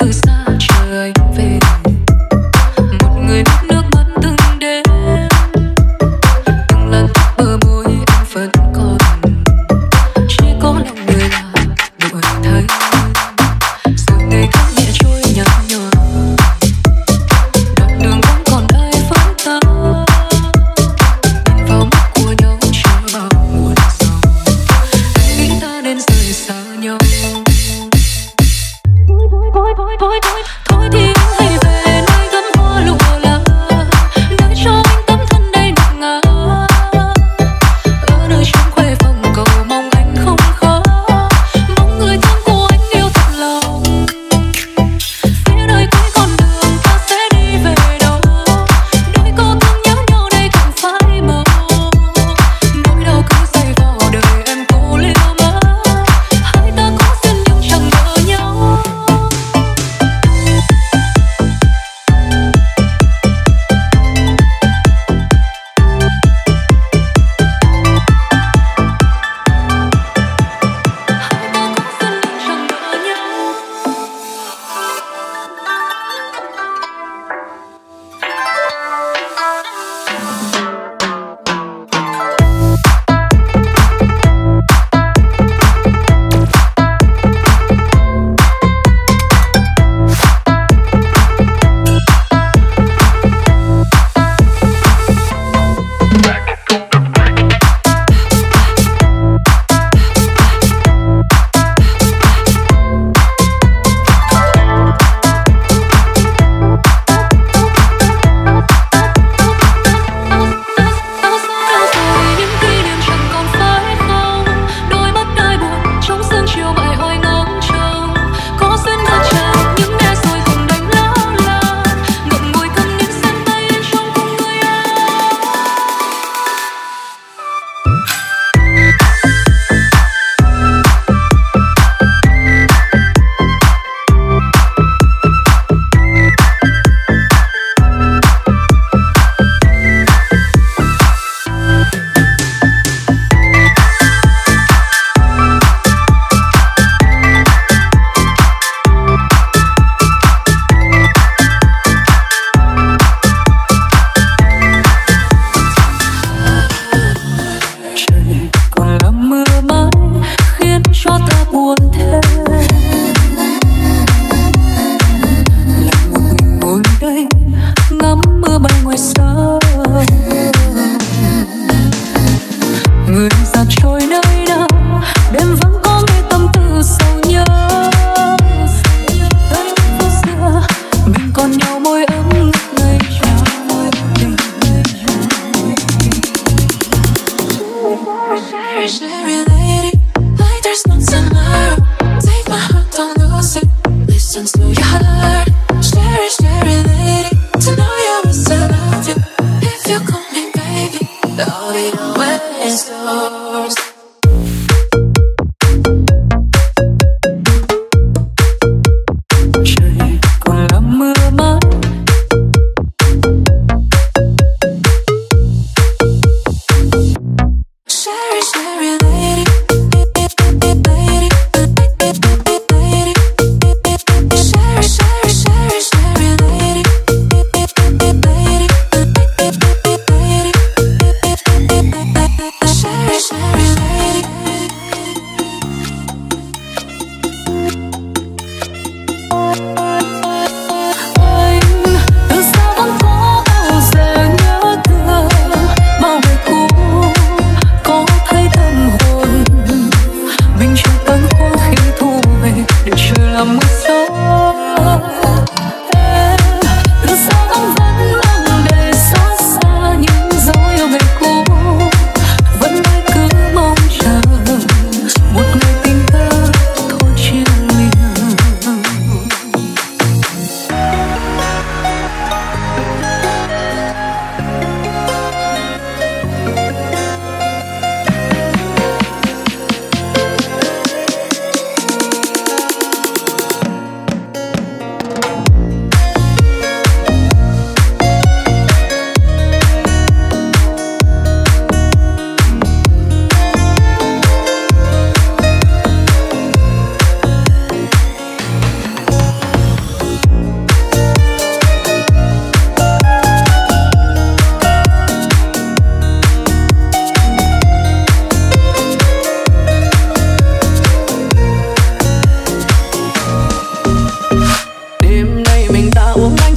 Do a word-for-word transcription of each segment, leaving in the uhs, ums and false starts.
Share it, share it, lady.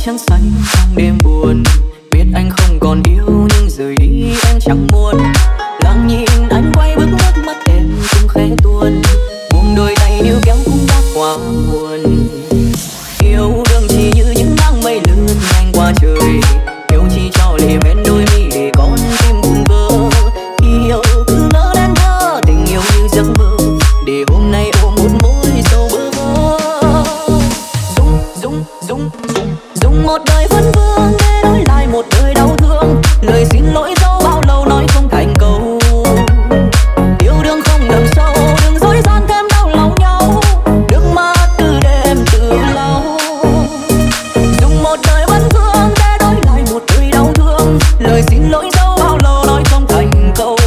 trắng xanh trong đêm buồn. Biết anh không còn yêu nhưng rời đi em chẳng muốn. Lặng nhìn anh quay bước nước mắt em cũng khẽ tuôn. Buông đôi tay níu kéo cũng đã quá buồn. Yêu đương chỉ như những áng mây lướt nhanh qua trời. Yêu chỉ cho lệ bên đôi mi để con tim buồn vỡ. Yêu cứ ngỡ đến thơ tình yêu như giấc mơ. Để hôm nay ôm một mối sầu bơ vơ. Dung dung dung dung dùng một đời vấn vương để đổi lại một đời đau thương. Lời xin lỗi dẫu bao lâu nói không thành câu. Yêu đương không đậm sâu đừng dối gian thêm đau lòng nhau. Nước mắt cứ đêm từ lâu. Dùng một đời vấn vương để đổi lại một đời đau thương. Lời xin lỗi dẫu bao lâu nói không thành câu.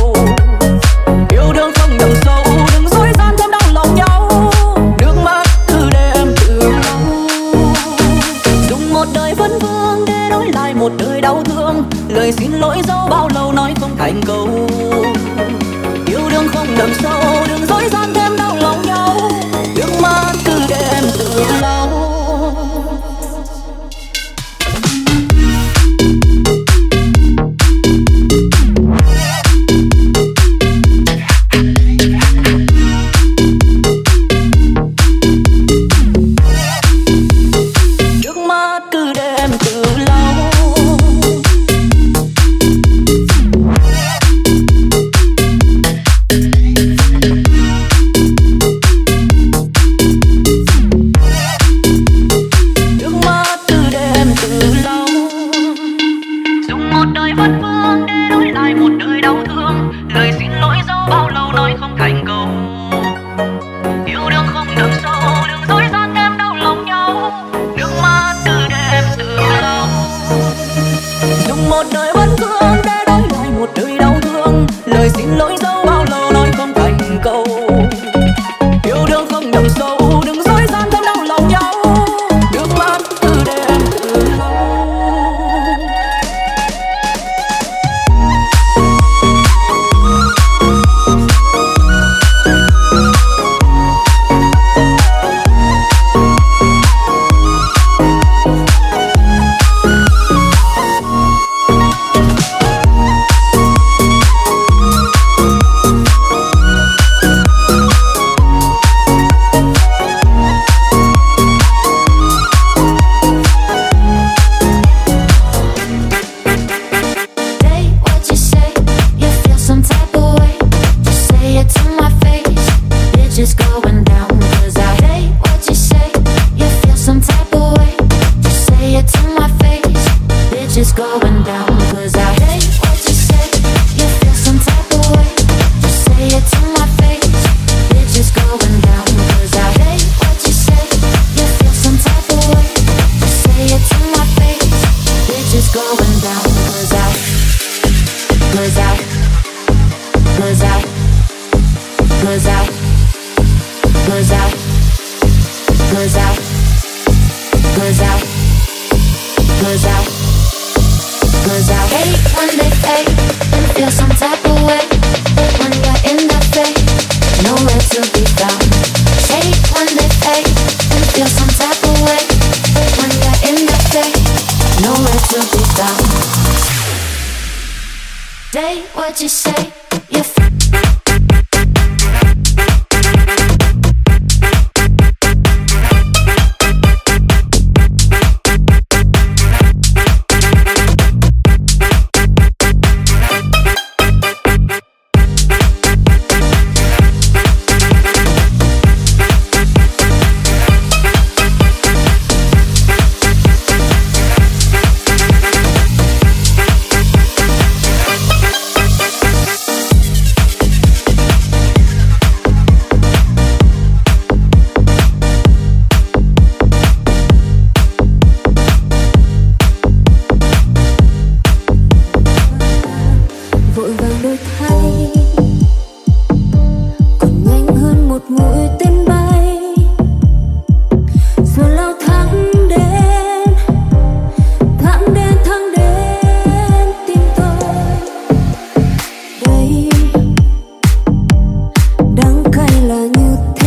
Yêu đương không đậm sâu đừng dối gian thêm đau lòng nhau. Nước mắt cứ đêm từ lâu. Dùng một đời vấn vương để đổi lại một đời đau thương. Lời xin lỗi dẫu bao lâu nói không thành câu. Yêu đương không đậm sâu đừng dối gian thêm đau lòng nhau. Nước mắt cứ đêm từ lâu.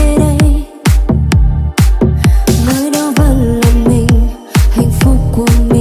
Hạnh phúc của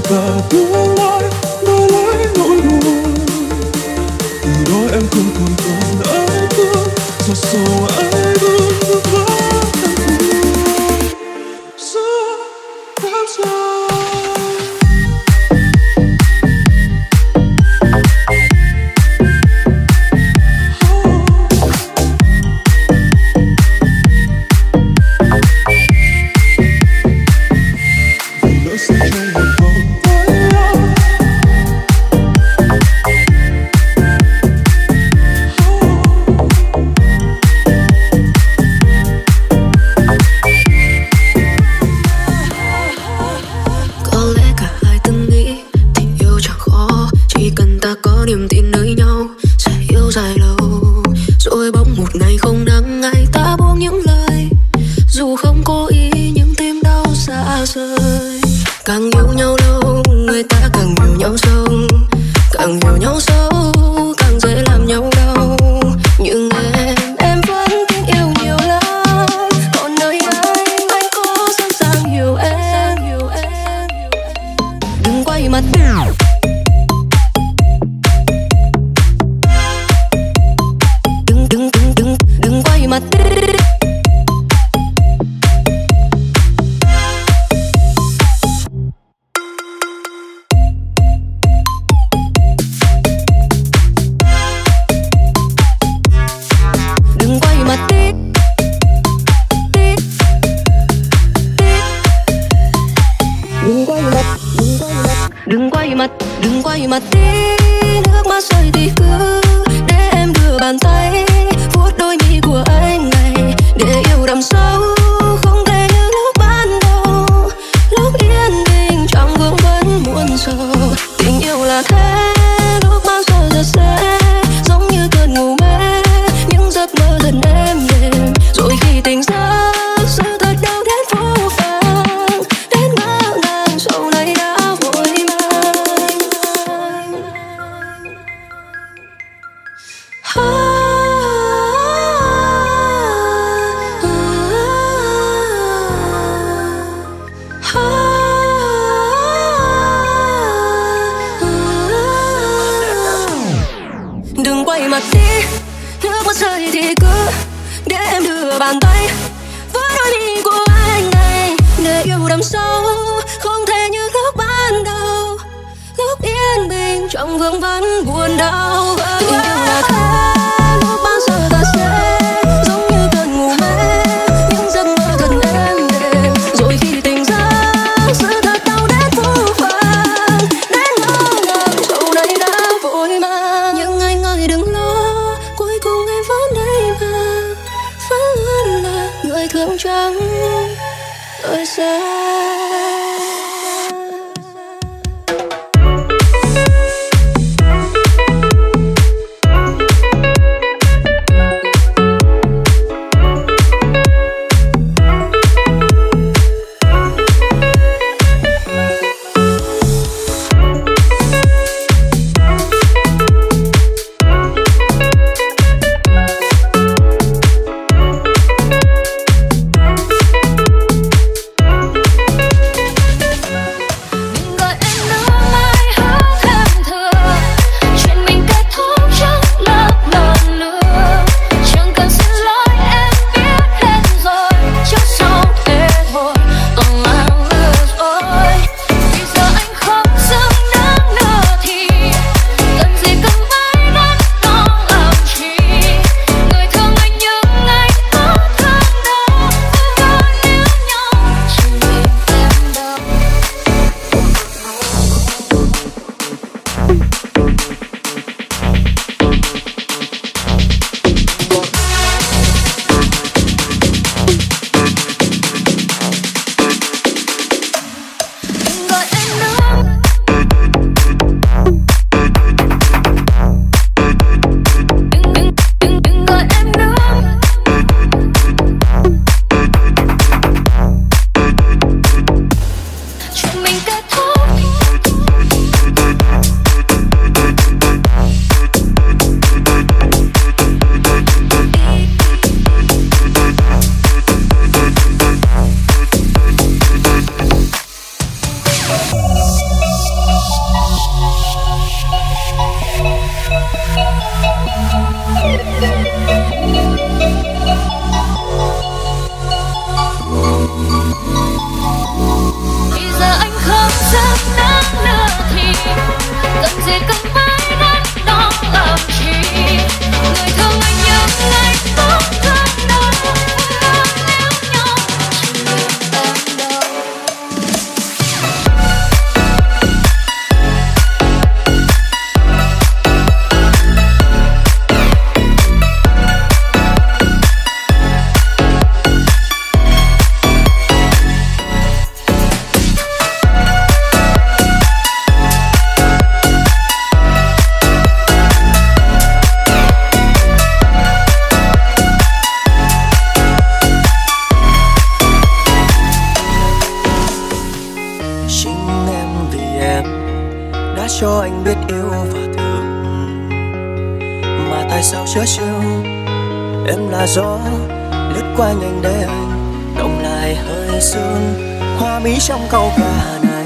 cả tương lai đổi lấy nỗi buồn. Từ đó em không còn còn ai thương, giọt sầu ai bước bước vỡ em vui giữa đám say. Niềm tin nơi nhau sẽ yêu dài lâu, rồi bỗng một ngày không nắng ngày ta buông những lời, dù không có ý nhưng tim đau xa rời. Càng yêu nhau lâu người ta càng hiểu nhau sâu, càng hiểu nhau sâu càng dễ làm nhau đau. Nhưng em em vẫn tin yêu nhiều lắm, còn nơi anh anh có sẵn sàng hiểu em. Đừng quay mặt mặt đừng quay mặt đi, đi, đi. Đừng quay mặt, đừng quay mặt, đừng quay mặt đi. Nước mắt rơi thì cứ để em đưa bàn tay vuốt đôi mi của anh này, để yêu đậm sâu không thể như lúc ban đầu. Lúc yên bình trong vương vấn muôn sầu, tình yêu là thế lúc bao giờ giờ sẽ giống như cơn ngủ mê, những giấc mơ dần êm đềm, rồi khi tỉnh giấc sự thật đau đến vô vàng, đến ngỡ ngàng sau này đã vội mang. Đừng quay mặt đi, nước mắt rơi thì cứ để em đưa bàn tay với đôi mi của anh này, để yêu đậm sâu không thể như lúc ban đầu. Lúc yên bình trong vương vấn buồn đau, tình yêu là thế lúc bao giờ ta sẽ giống như cơn ngủ mê, những giấc mơ thật êm đềm, rồi khi tỉnh giấc sự thật đau đến vô vàng, đến ngỡ ngàng sau này đã vội mang. Nhưng anh ơi đừng lo, cuối cùng em vẫn đây mà, vẫn luôn là người thương trắng đời xa. đã cho anh biết yêu và thương, mà tại sao chớ trêu em là gió lướt qua nhanh để anh động lại hơi sương hoa mỹ trong câu ca này.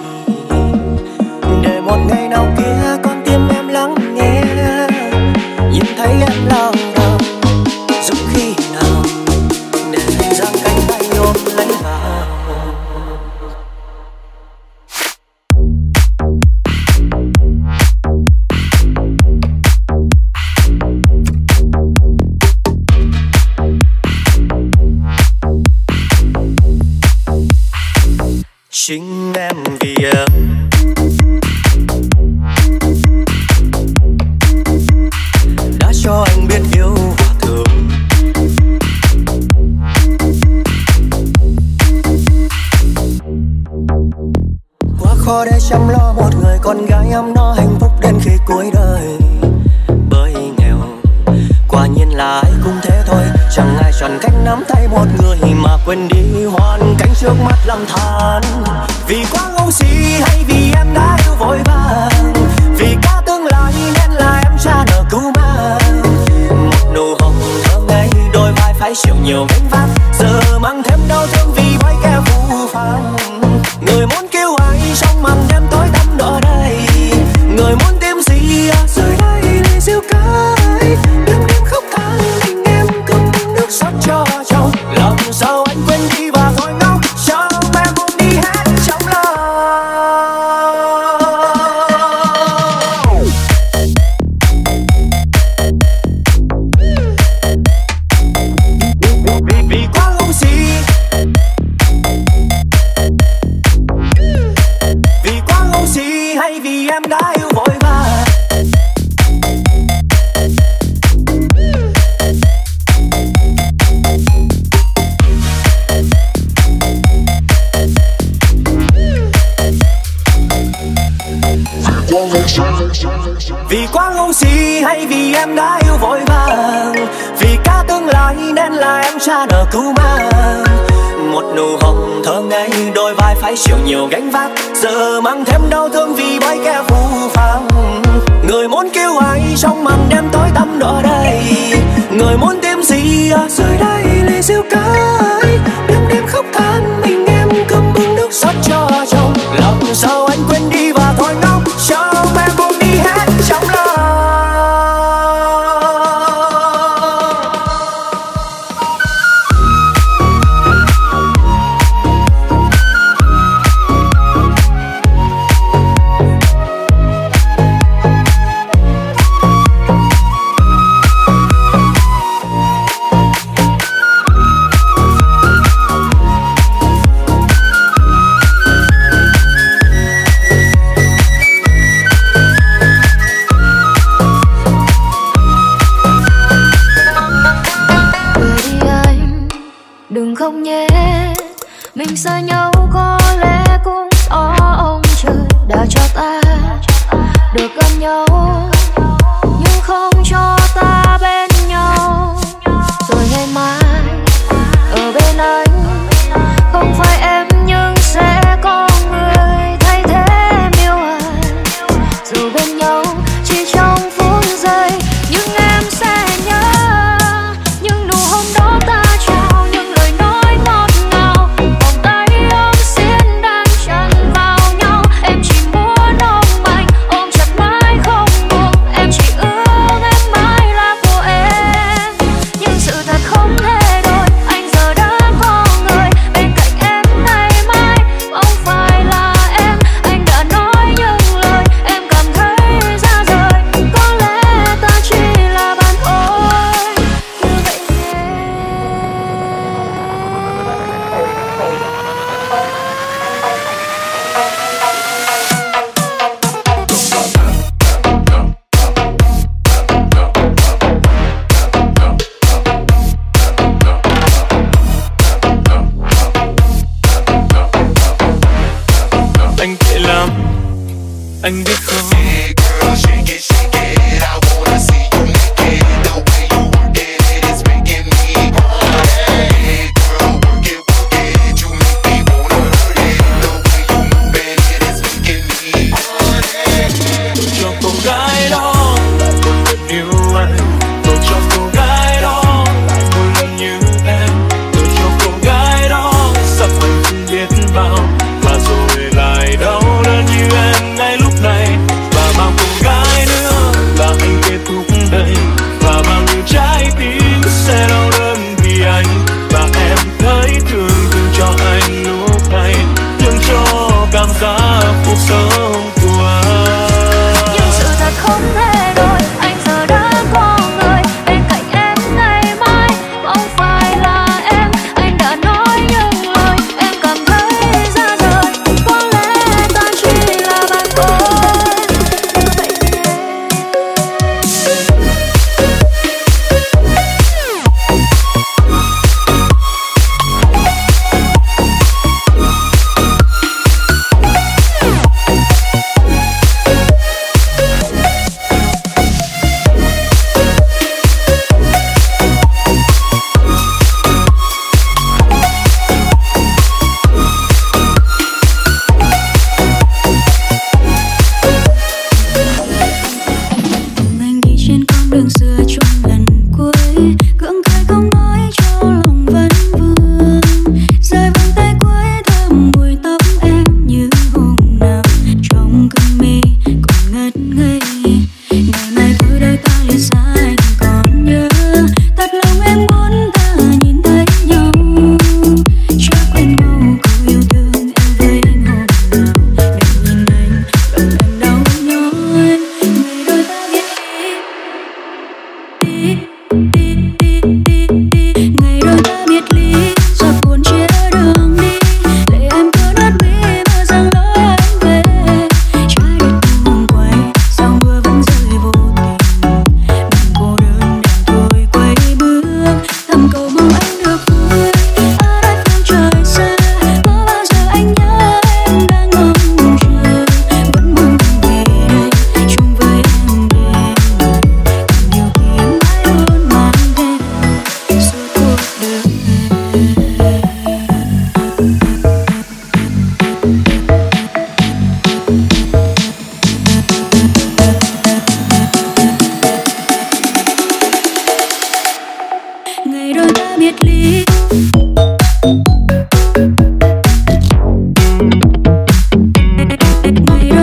Để một ngày nào kia con tim em lắng nghe, nhìn thấy em lặng thầm giúp khi nào để anh giang cánh tay ôm lấy vào. Chính em vì em đã cho anh biết yêu và thương, quá khó để chăm lo một người con gái ấm no hạnh phúc đến khi cuối đời. Bởi nghèo quả nhiên là ai cũng thế thôi, chẳng ai chọn cách nắm tay một người mà quên đi hoàn cảnh trước mắt lầm than. Vì quá ngu si hay vì em đã yêu vội vàng, vì cả tương lai nên là em cha nợ cứu mang. Một nụ hồng thơ ngây đôi vai phải chịu nhiều gánh vác, giờ mang thêm đau thương vì bói keo phũ phàng. Người muốn kêu ai trong màn đêm tối tăm ở đây, người muốn tìm gì rời đây để siêu cái đêm đêm khóc than mình em cầm nước xót cho chồng. Làm sao anh quên đi và thôi ngốc cho em buông đi hết trong lòng. Vì, vì quá ngu si, vì quá ngu si hay vì em đã yêu vội vàng. Vì quá ngu si hay vì em đã yêu vội vàng, vì cả tương lai nên là em cha nợ cứu mang. Một nụ hồng thơ ngây đôi vai phải chịu nhiều gánh vác, giờ mang thêm đau thương vì bói keo phũ phàng. Người muốn kêu ai trong màn đêm tối tăm ở đây, người muốn tìm gì rời đây lệ siêu cái đêm đêm khóc than mình em cầm bưng nước xót cho chồng. Làm sao anh quên đi và thôi ngốc cho em buông đi hết trong lòng. Không nhé, mình xa nhau có lẽ cũng do ông trời đã cho ta được gần nhau, nhưng không cho ta bên nhau. Rồi ngày mai ở bên anh, không phải em nhưng sẽ có người thay thế em yêu anh. Dù bên nhau chỉ trong phút giây, nhưng em sẽ nhớ những nụ hôn đó ta trao. Anh biết không,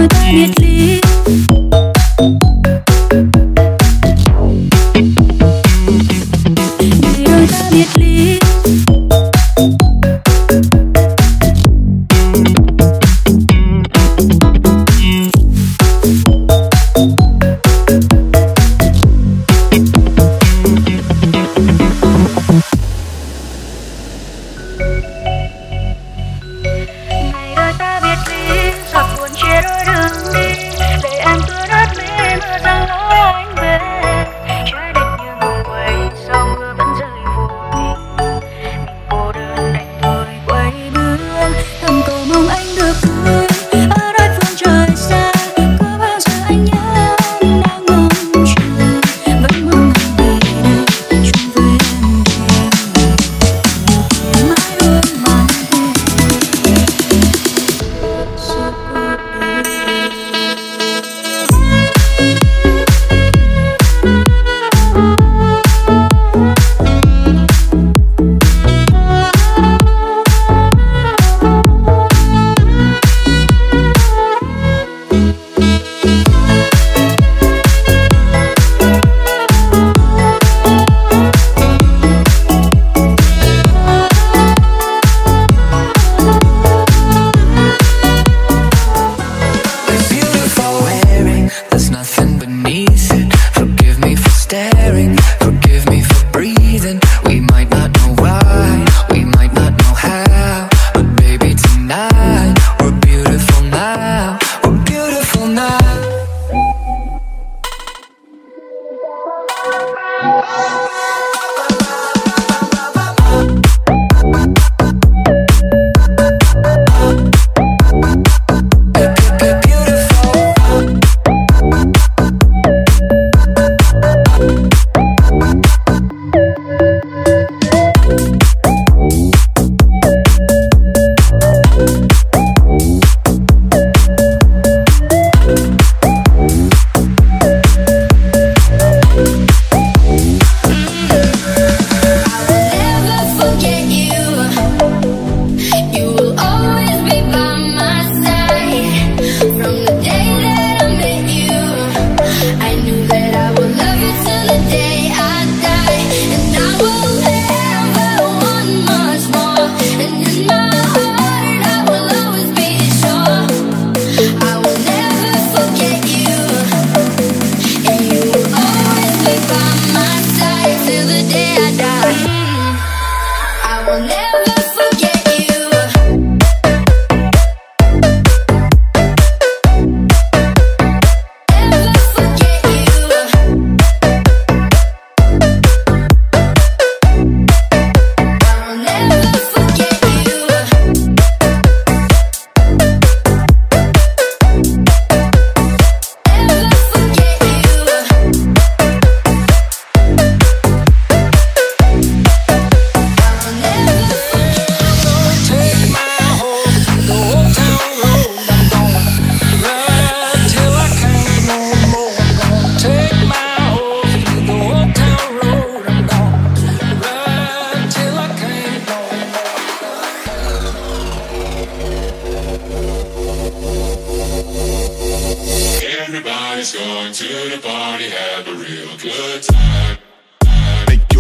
Everybody's going to the party, have a real good time. Make your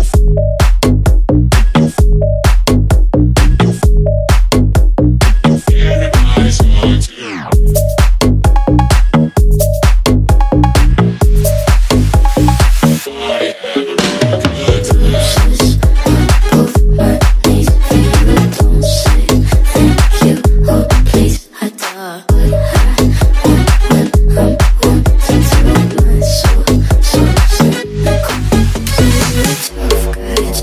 Everybody's going to party, have a real good time. Don't say thank you, oh please, I die. Tough guy.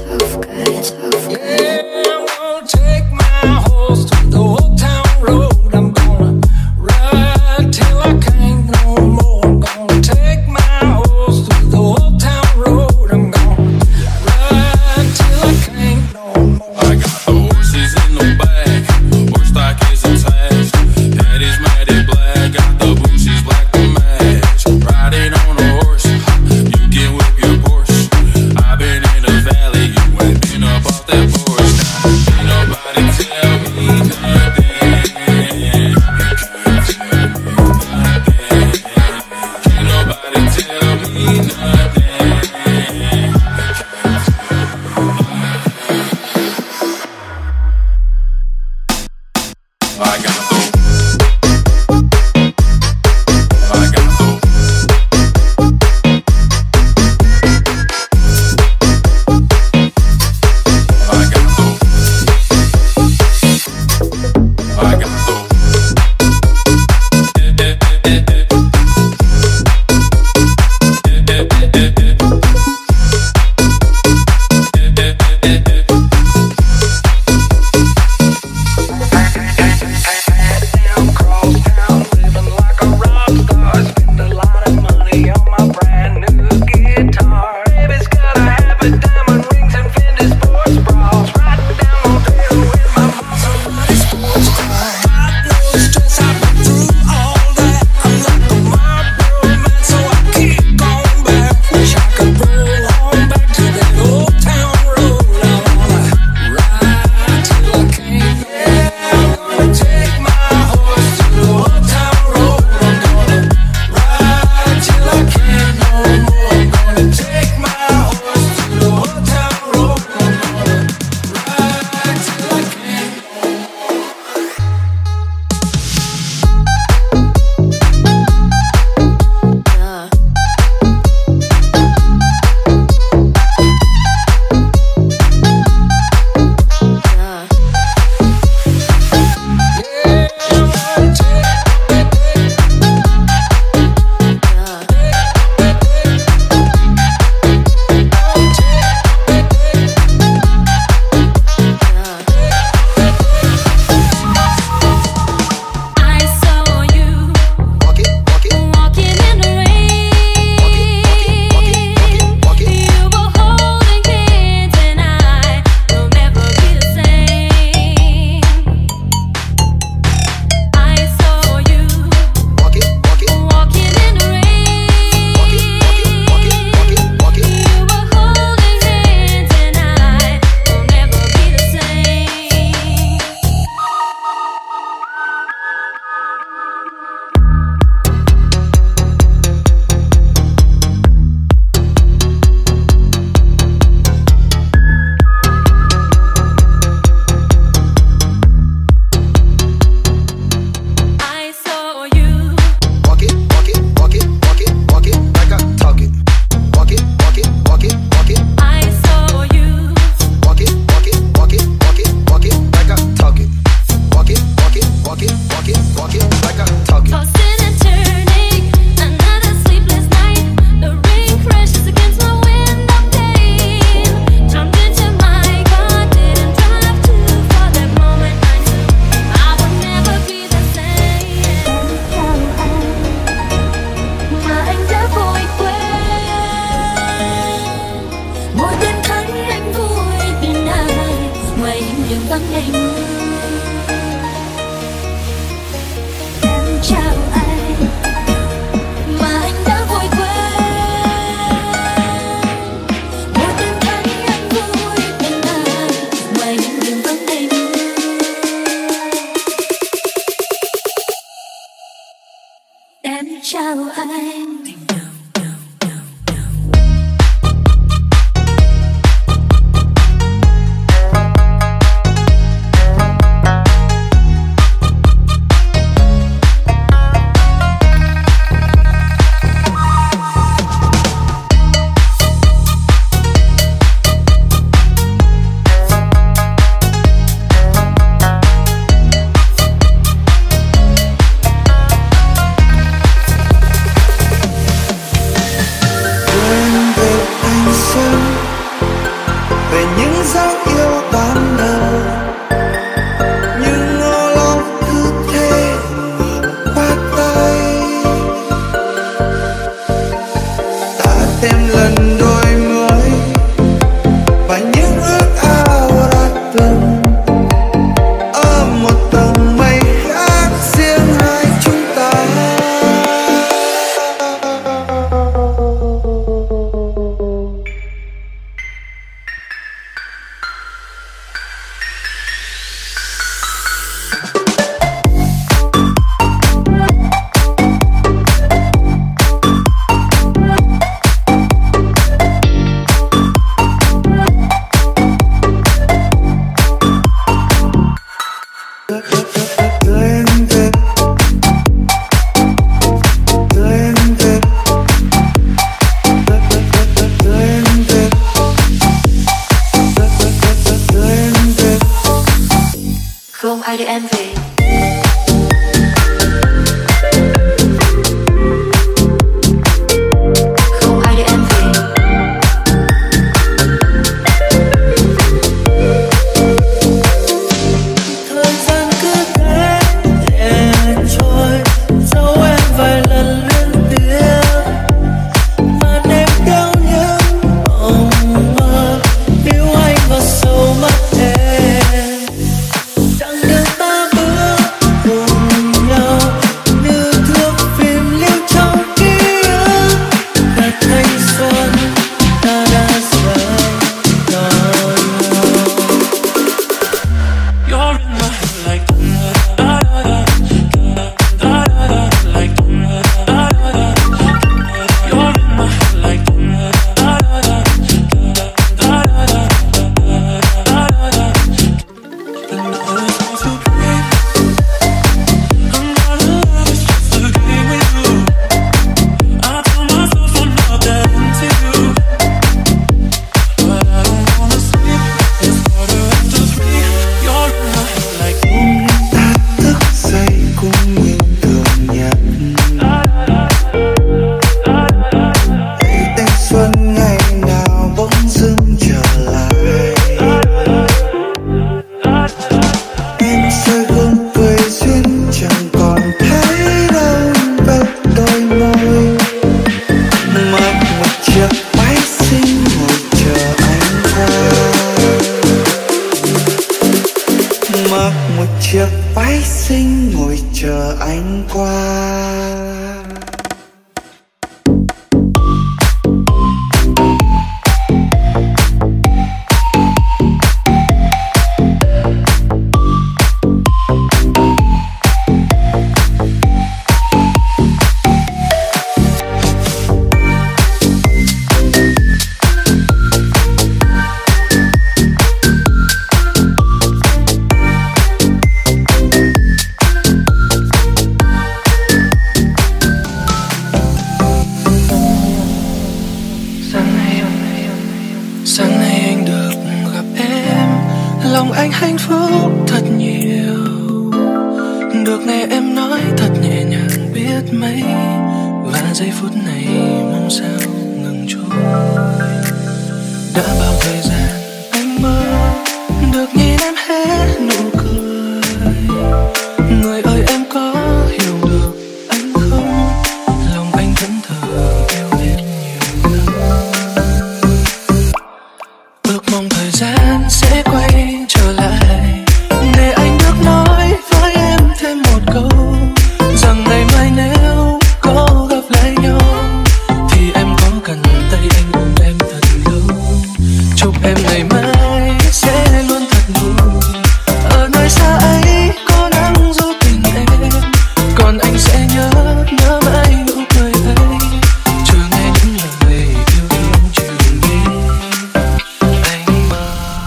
là giây phút này mong sao ngừng trôi. Đã bao thời gian anh mơ được nhìn em hết nụ cười. Người ơi em có hiểu được anh không? Lòng anh vẫn thờ yêu em nhiều lắm. Ước mong thời gian sẽ quay trở lại để anh được nói với em thêm một câu rằng ngày mai nếu có gặp lại nhau thì em có cần tay anh ôm em thật lâu. Chúc em ngày mai sẽ luôn thật vui ở nơi xa ấy có nắng giúp tình em, còn anh sẽ nhớ nhớ mãi nụ cười ấy, chờ nghe những lời yêu thương truyền đến anh mơ.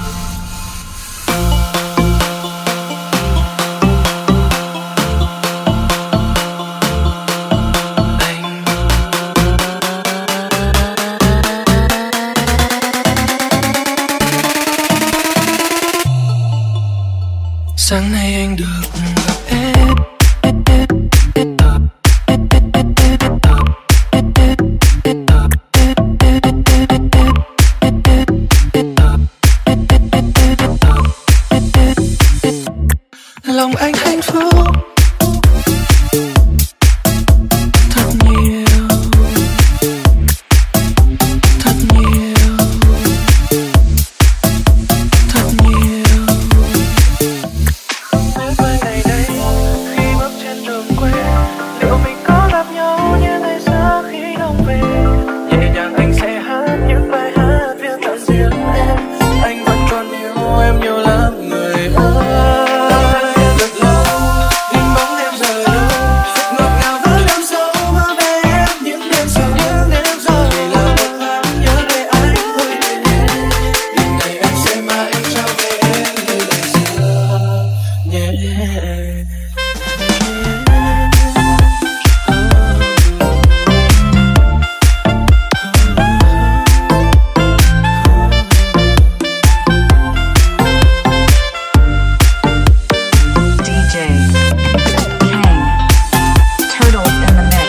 Sáng nay anh được gặp em, lòng anh hạnh phúc thật nhiều, thật nhiều, thật nhiều. Mai ngày đây khi bước trên đường quê, liệu mình có gặp nhau như ngày xưa khi đông về? Nhẹ nhàng anh sẽ hát những bài hát viết tặng riêng em. Anh vẫn còn yêu em nhiều lắm người ơi. Rất lâu hình bóng em rời đâu, ngọt ngào với đêm sâu mơ về em những đêm sâu, những đêm sâu vì là một tháng nhớ về anh thôi để em. Đêm này anh sẽ mãi trao về em như ngày xưa nhé. D J Kang, Turtle in the mix.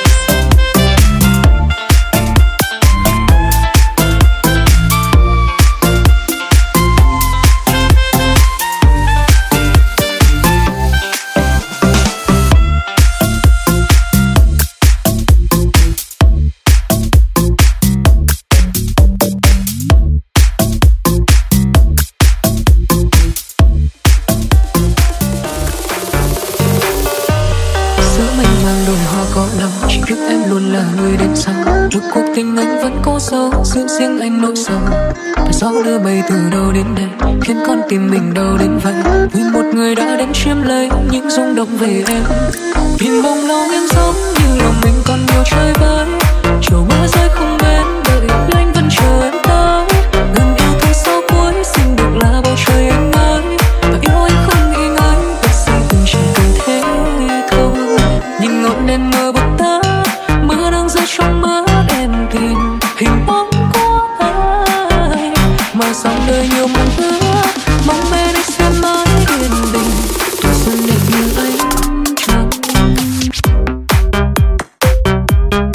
Giữa mênh mang đồi hoa có lòng, chỉ biết em luôn là người đến sau. Một cuộc tình anh vẫn cố sâu, giữ riêng anh nỗi sầu. Và gió đưa bay từ đâu đến đây, khiến con tim mình đau đến vậy. Vì một người đã đến chiếm lấy những rung động về em. Nhìn bông lâu em giống như lòng mình còn nhiều chơi vơi. Chiều mưa rơi không bên, đợi anh vẫn chờ em tới. Ngừng yêu thương sau cuối, xin được là bầu trời anh ơi. Và yêu anh không nghĩ ngợi, thật sự từng chỉ cần thế thôi. Nhìn ngọn đèn mờ bật tắt, mưa đang rơi trong mắt em tìm hình bóng của ai. Mà dòng đời nhiều mong ước, mong bên anh sẽ mãi yên bình. Tuổi xuân đẹp như ánh trăng.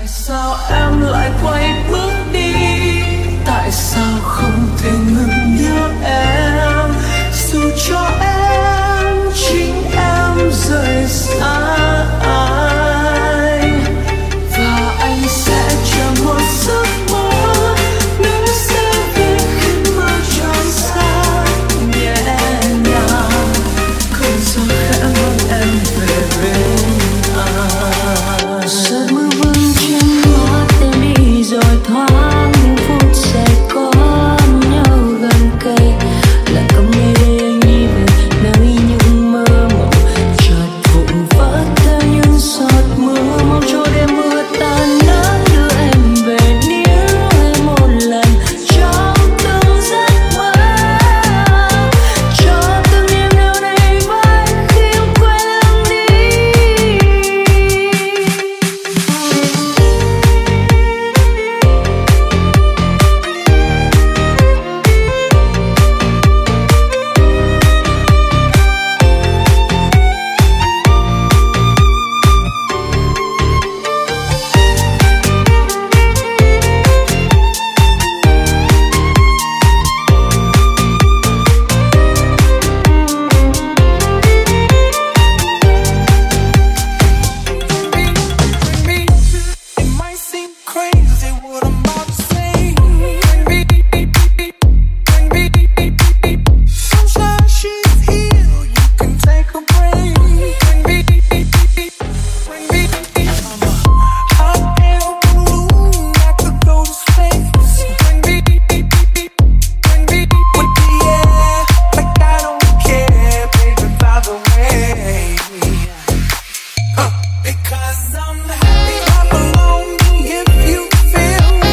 Tại sao em lại quay bước đi? Tại sao không thể ngừng nhớ em? Dù cho em chính em rời xa anh, và anh sẽ chờ một giấc mơ, nắng sẽ về khi mơ tròn xa nhẹ nhàng, không sao khẽ hôn em về bên anh. Giọt mưa vương trên má em đi rồi thoáng những phút sẽ có nhau gần cây, là cầm ngay đây anh đi về nơi những mơ mộng chợt vụn vỡ theo những giọt mưa, mong cho đêm mưa tan nắng đưa em về níu em một lần trong từng giấc mơ, cho từng niềm yêu này vai khi em quay lưng đi. It might seem crazy what I'm about to say. Sunshine, she's here. You can take a break. I'm a hot air balloon. I could go to space. With the air, like I don't care, baby, by the way. Because I'm happy I belong if you feel me.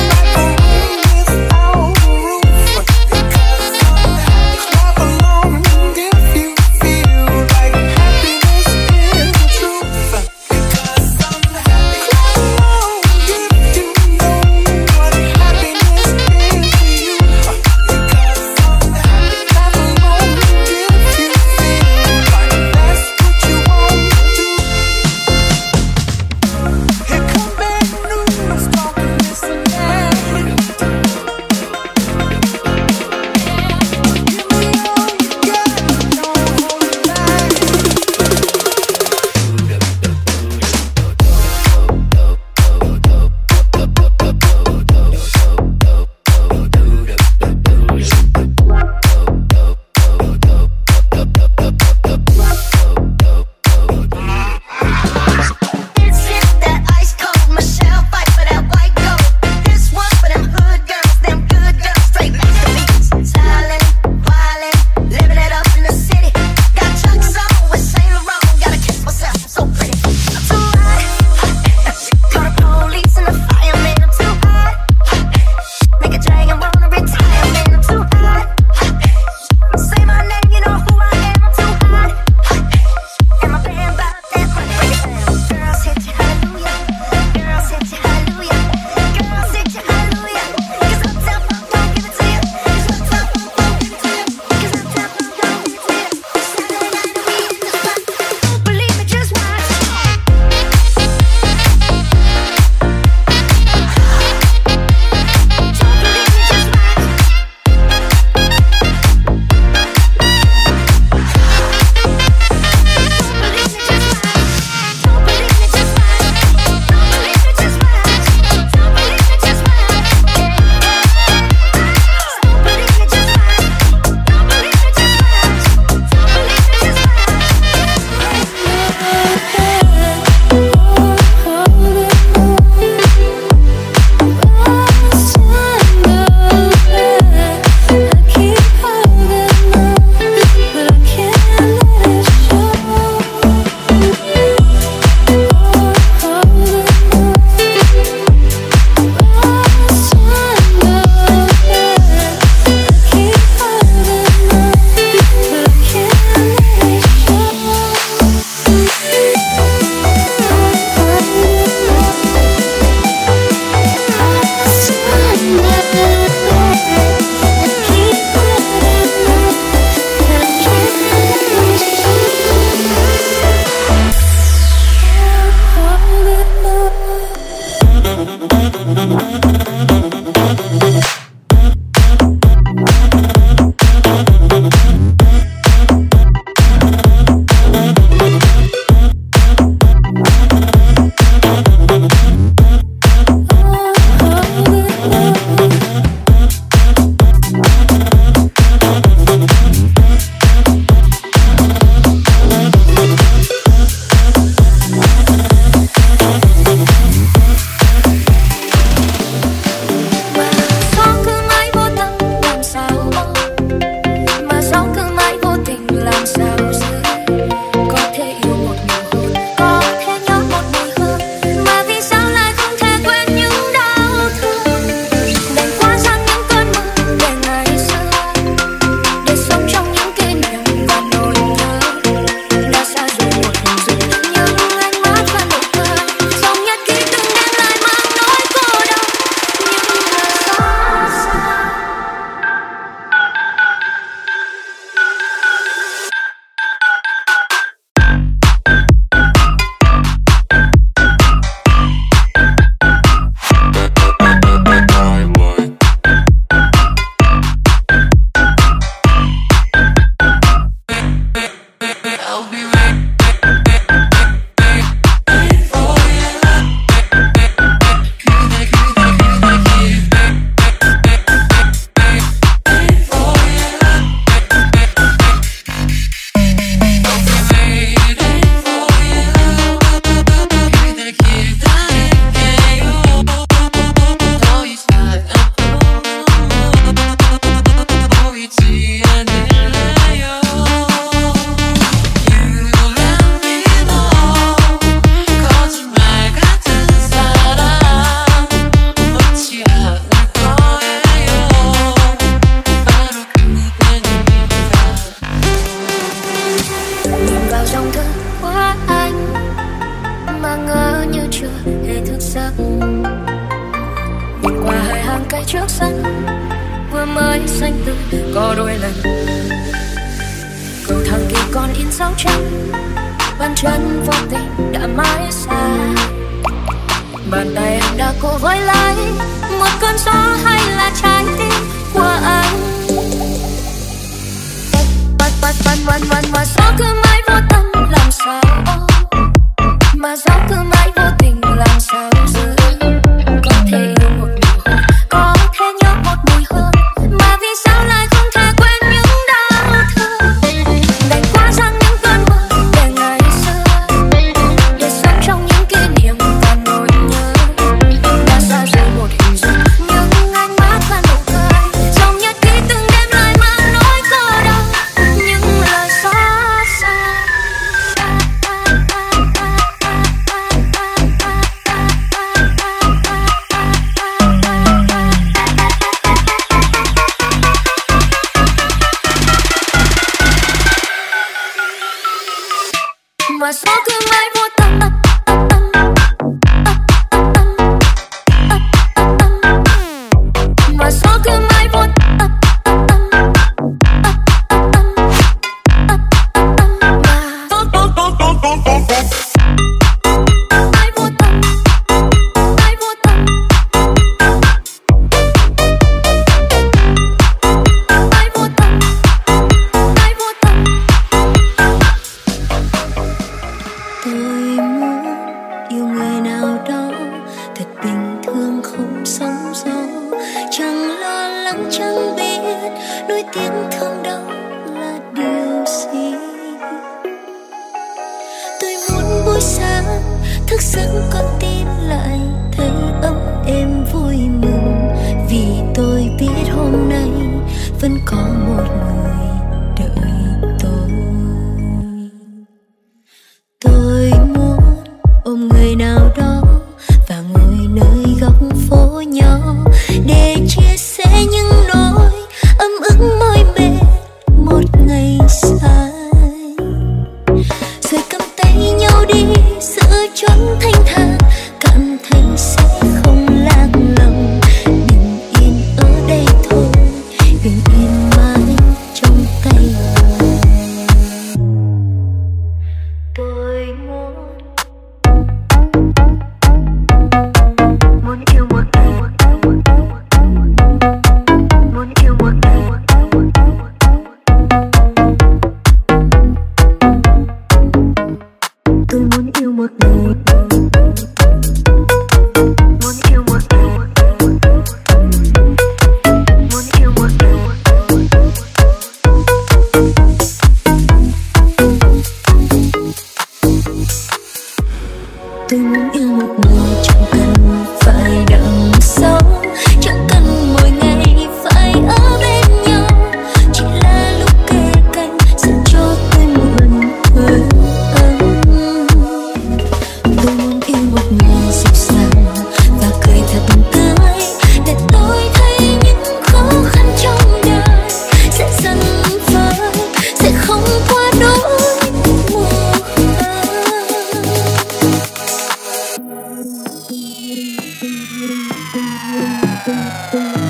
Muốn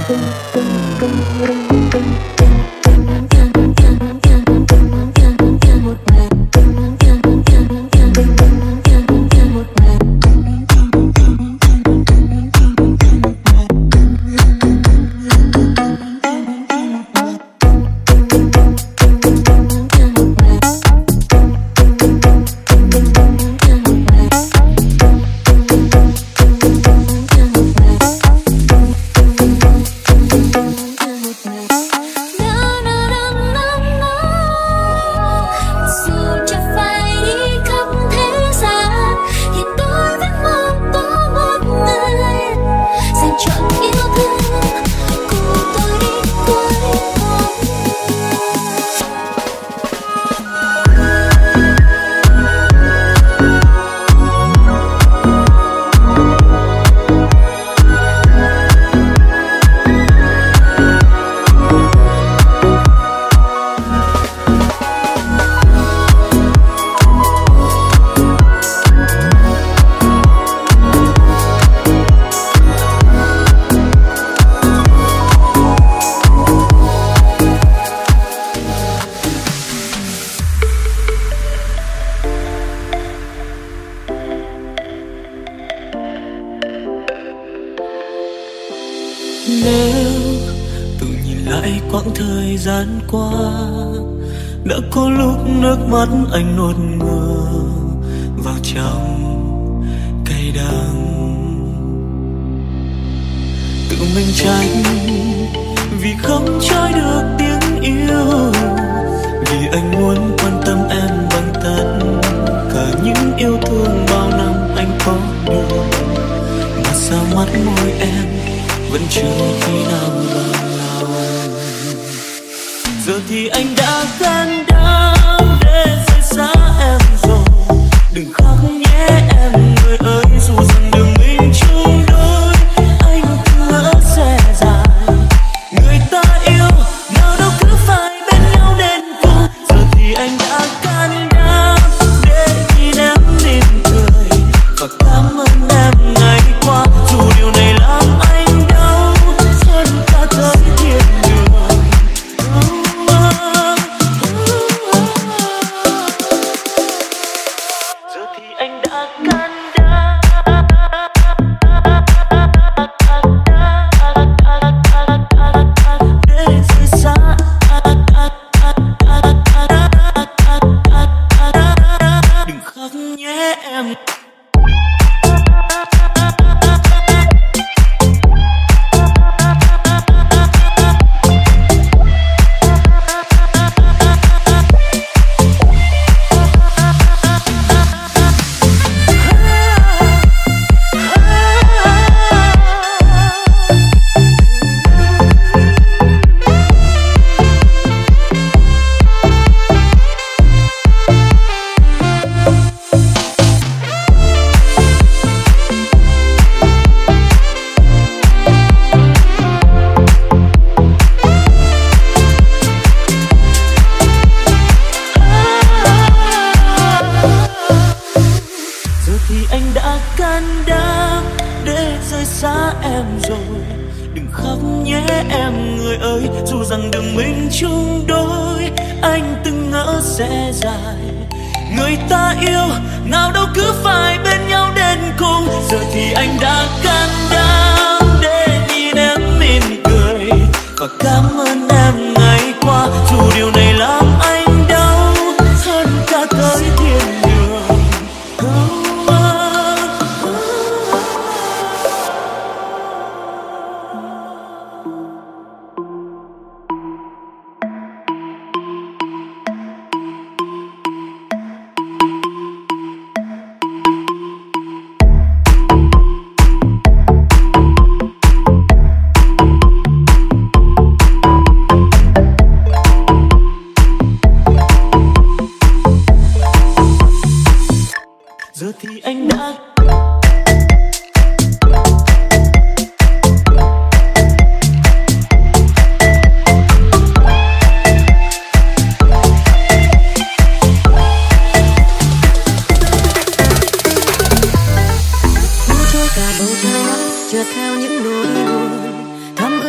gian qua đã có lúc nước mắt anh nuốt ngơ vào trong cay đắng, tự mình trách vì không trói được tiếng yêu, vì anh muốn quan tâm em bằng tất cả những yêu thương bao năm anh có được, mà sao mắt môi em vẫn chưa khi nào bằng lòng. Giờ thì anh đã can đảm để rời xa em rồi, đừng khóc nhé em người ơi, dù rằng đường mình chung đôi anh cứ ngỡ sẽ dài, người ta yêu nào đâu cứ phải bên nhau đến cùng. Giờ thì anh đã can đảm để nhìn em mỉm cười và cảm ơn em ngày qua, dù điều này làm anh đau hơn cả tới thiên đường. Giờ thì anh đã can đảm để rời xa, đừng khóc nhé em.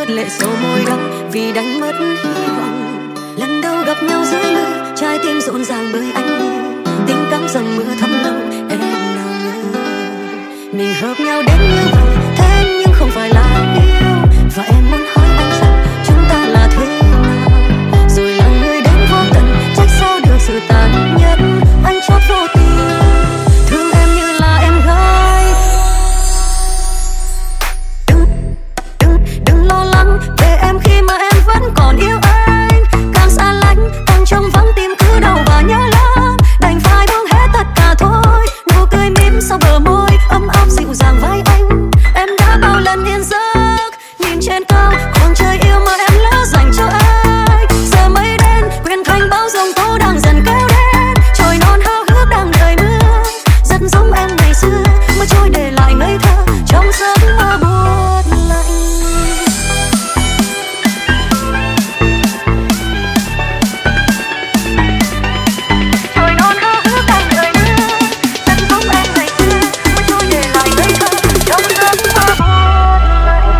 lệ sầu môi đắng vì đánh mất hy vọng. Lần đầu gặp nhau dưới mưa, trái tim rộn ràng bởi ánh nhìn, tình cảm dầm mưa thấm lòng em nào ngờ mình hợp nhau đến như vậy, thế nhưng không phải là yêu. Và em muốn hỏi anh rằng chúng ta là thế nào, rồi là người đến vô tận, trách sao được sự tàn nhẫn. Anh chót vô tình thương em như là em gái. Đừng, đừng, đừng lo lắng về em khi mà em vẫn còn yêu anh. Càng xa lánh, càng trong vắng tim cứ đau và nhớ lắm. Đành phải buông hết tất cả thôi, nụ cười mím sau bờ môi ấm áp dịu dàng vai anh. Em đã bao lần yên giấc nhìn trên cao khoảng trời yêu mà em lỡ dành cho anh. Giờ mới đến quyền thành bao dòng tố đang dần kéo đến, trôi non háo hức đang đợi mưa. Rất giống em ngày xưa mà trôi để lại ngây thơ trong giấc mơ buốt lạnh. Trôi non háo hức đang đợi mưa, rất giống em ngày xưa mà trôi để lại ngây thơ trong giấc mơ buốt lạnh.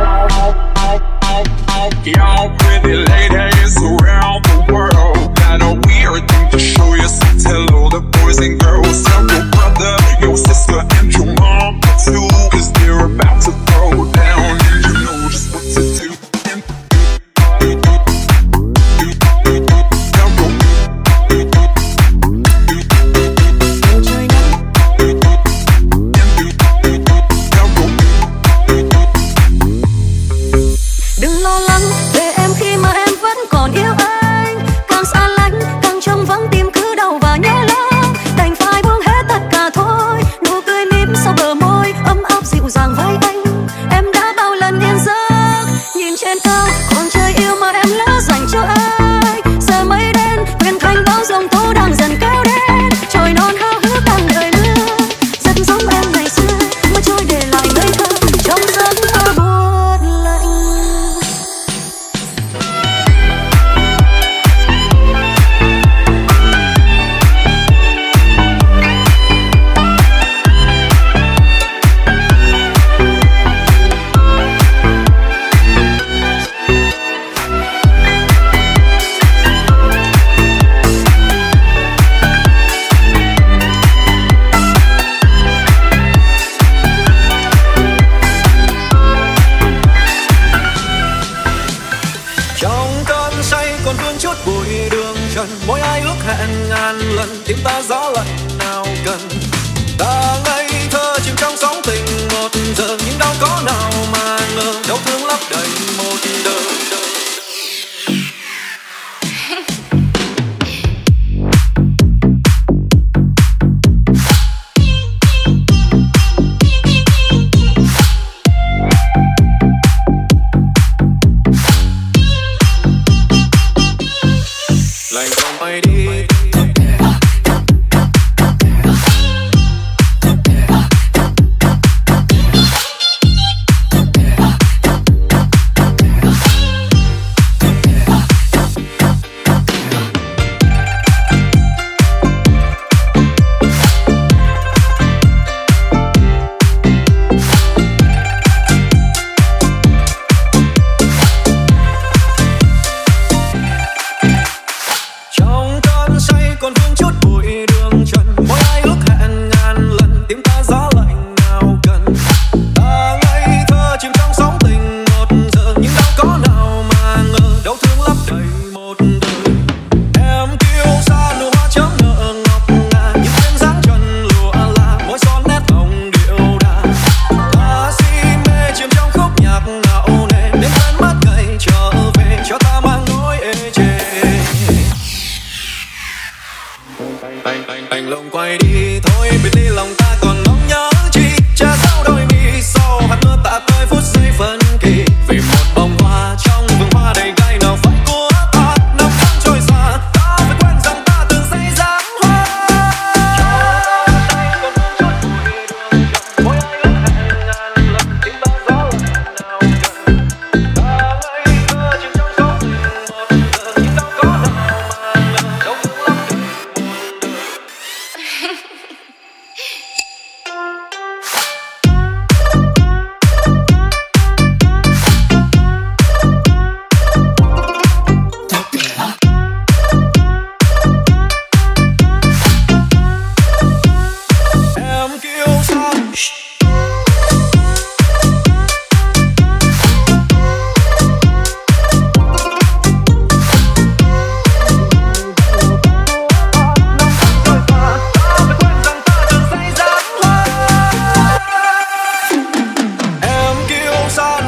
Y'all pretty ladies around the world got a weird thing to show you, so tell all the boys and girls. Tell your brother, your sister and your mom too, cause they're about to throw down and you know just what to do. Đừng lo lắng về em khi mà em vẫn còn yêu anh. Càng xa lánh, càng trong vắng tim cứ đau và nhớ lắm. Đành phải buông hết tất cả thôi, nụ cười mím sau bờ môi ấm áp dịu dàng vai anh. Em đã bao lần yên giấc nhìn trên cao khoảng trời yêu mà em lỡ dành cho anh. Giờ mới đến quyền thành bao dòng tố đang dần kéo đến, trôi non háo hức đang đợi mưa. Rất giống em ngày xưa mà trôi để lại ngây thơ trong giấc mơ buốt lạnh. Trong cơn say còn vương chút bụi đường trần, mỗi ai ước hẹn ngàn lần tim ta gió lần nào cần. Ta ngây thơ chìm trong sóng tình một giờ, nhưng đâu có nào mà ngờ đau thương lấp đầy một đời. Lạnh không bay đi.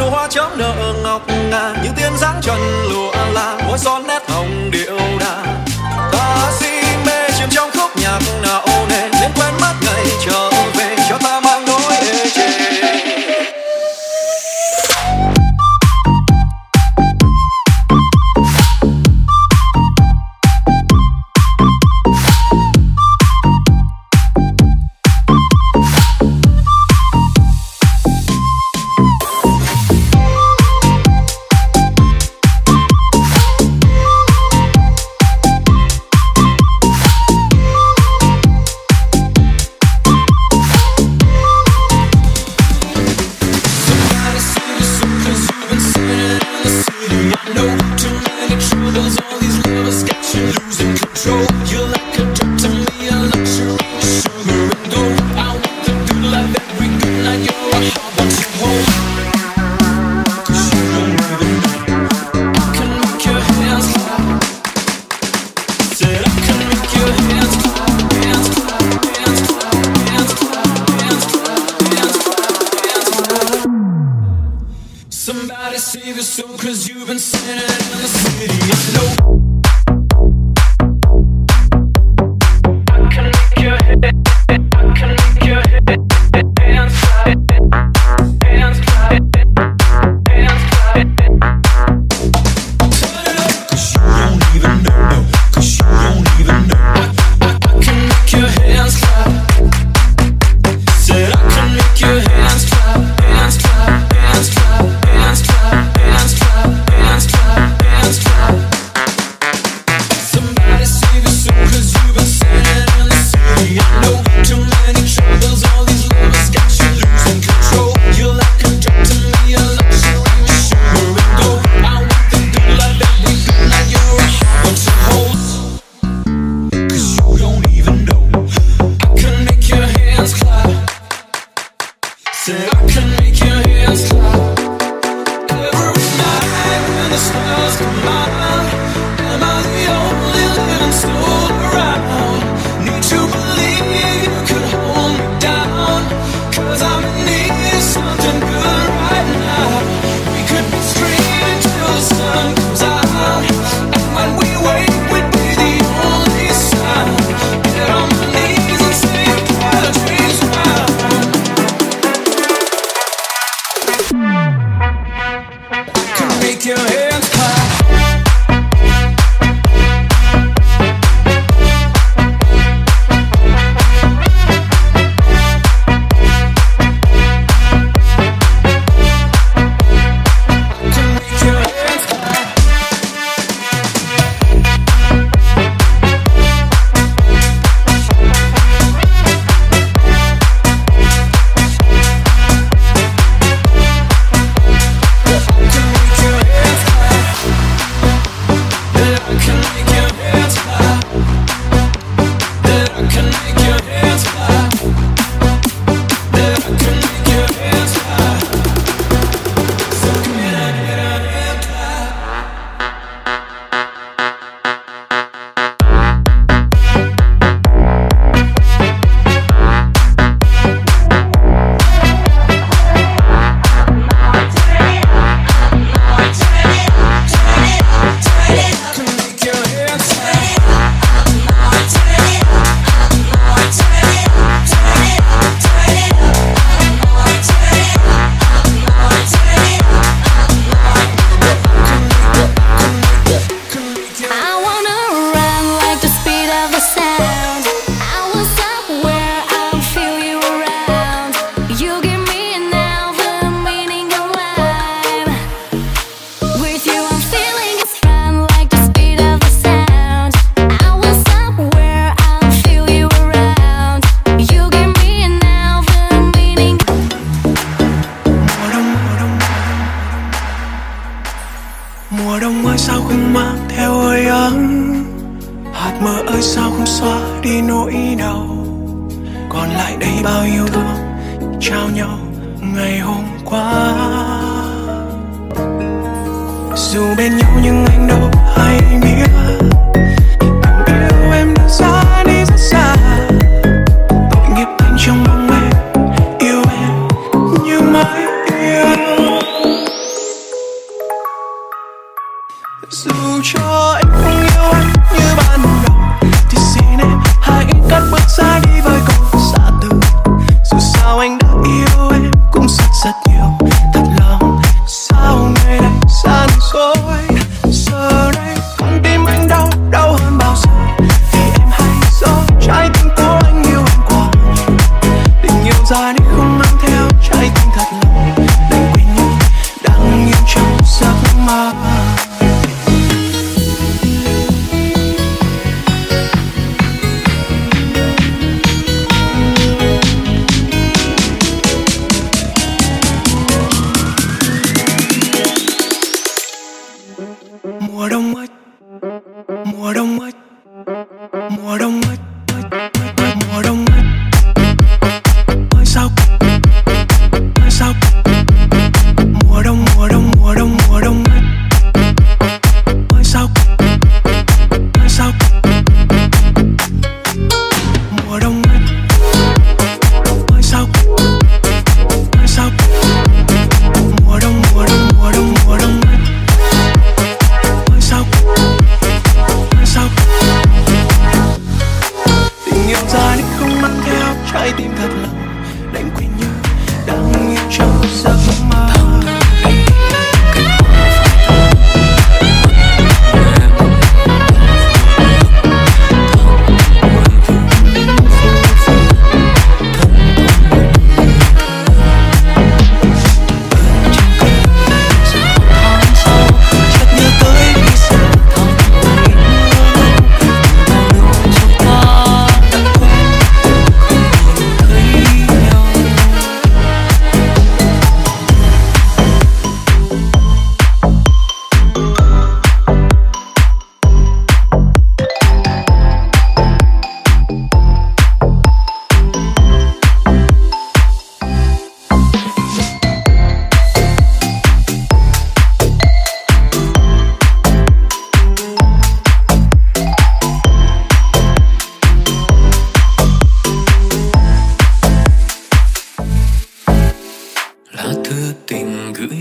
nụ hoa chớm nở ngọc ngà, những tiên dáng trần lụa là mỗi son nét hồng điệu đà. Ta si mê chìm trong khúc nhạc nào nề, nên quên mất ngày trở về cho ta mang nỗi ê chề.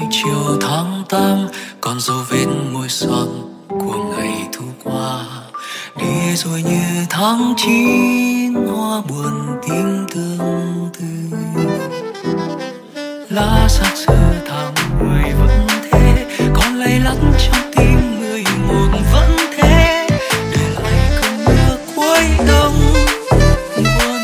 chiều tháng tám còn dấu vết môi son của ngày thu qua. Đi rồi như tháng chín hoa buồn tim tương tư. Lá xác xơ tháng mười vẫn thế, còn lay lắt trong tim người một vẫn thế, để lại cơn mưa cuối đông buồn.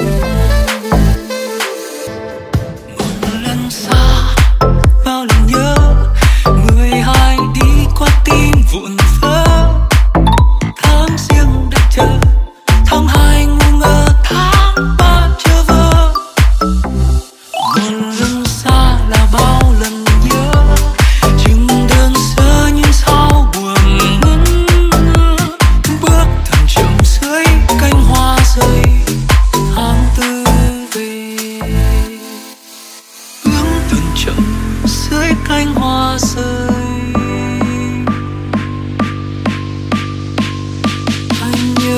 Một lần xa bao lần nhớ, người hai đi qua tim vụn vỡ. Tháng riêng đã chờ, tháng hai ngu ngơ, tháng ba chưa vỡ. Một lần xa là bao lần nhớ, chừng đơn sơ nhưng sao buồn ngấn ngơ. Bước thầm chậm dưới cánh hoa rơi, tháng tư về. Bước thầm chậm dưới cánh hoa rơi. Anh nhớ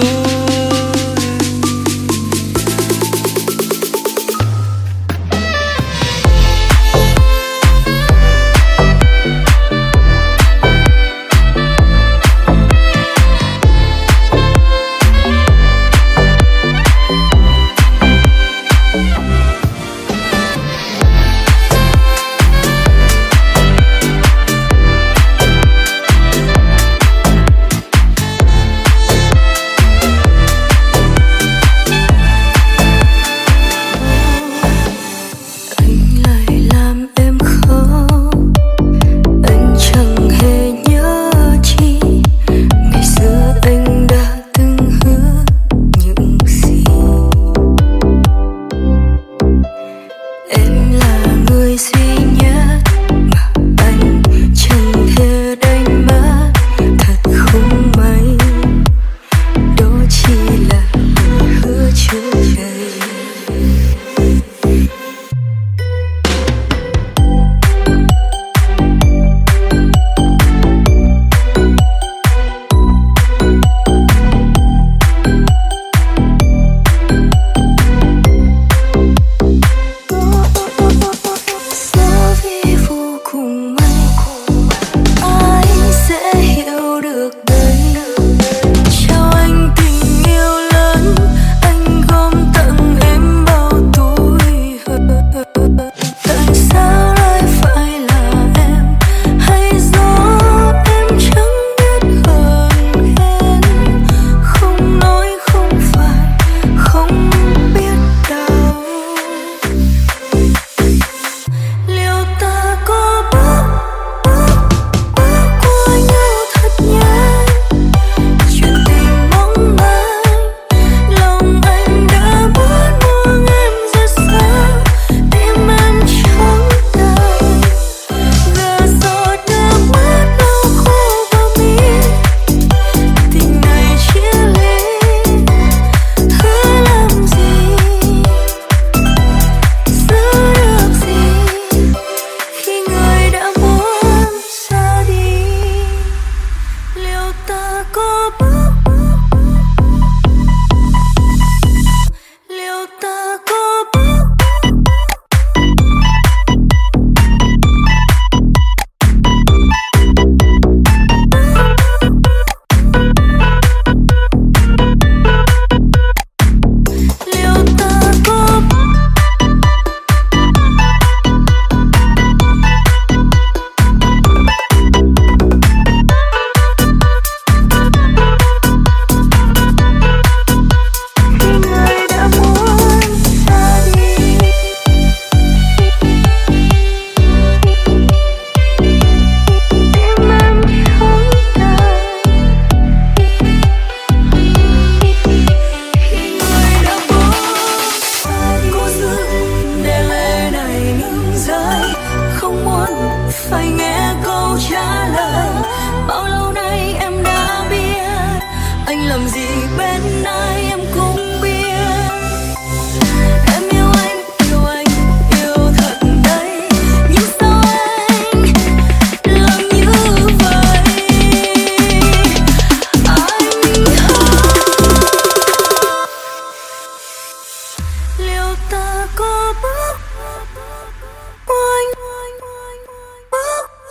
ta có bước quanh bước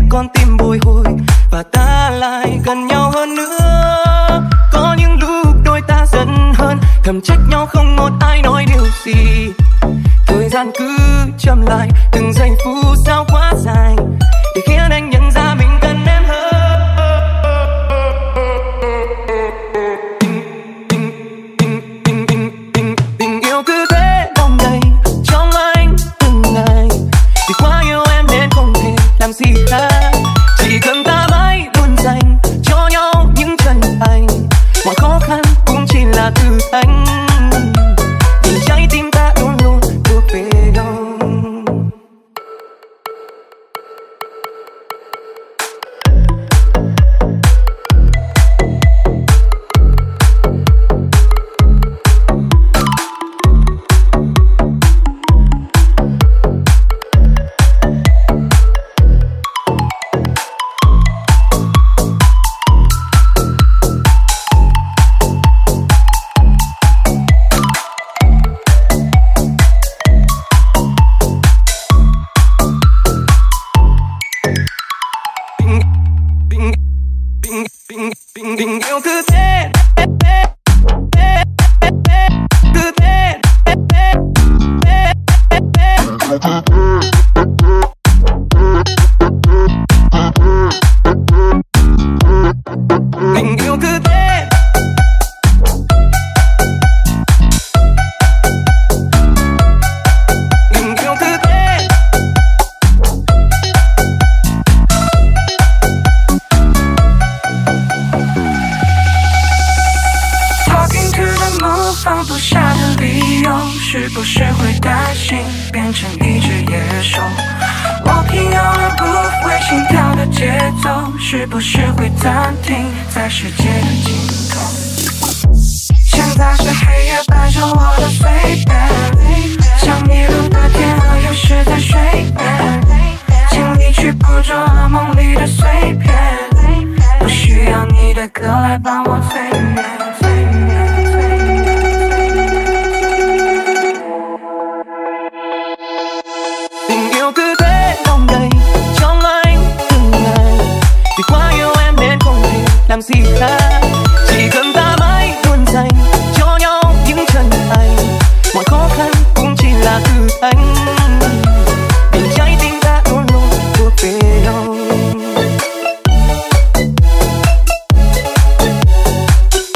con tim bồi hồi và ta lại gần nhau hơn nữa. Có những lúc đôi ta giận hơn, thầm trách nhau không một ai nói điều gì. Thời gian cứ chậm lại, từng giây phút sao quá dài để khiến anh nhận ra mình cần em hơn. Tình yêu cứ thế đong đầy trong anh từng ngày, vì quá yêu em nên không thể làm gì khác. Chỉ cần ta mãi luôn dành cho nhau những chân thành, mọi khó khăn cũng chỉ là thử thách. Vì trái tim ta luôn luôn thuộc về nhau. Tình yêu cứ thế cứ thế tình yêu cứ thế. Tình yêu cứ thế. 放不下的理由，是不是会担心变成一只野兽？我平遥而不会心跳的节奏，是不是会暂停在世界的尽头？现在是黑夜伴着我的随便，像迷路的天鹅游失在水面，请你去捕捉噩梦里的碎片，不需要你的歌来帮我催眠。 Tình yêu cứ thế đong đầy trong anh từng ngày, vì quá yêu em nên không thể làm gì khác. Chỉ cần ta mãi luôn dành cho nhau những chân thành, mọi khó khăn cũng chỉ là thử thách. Vì trái tim ta luôn luôn thuộc về nhau.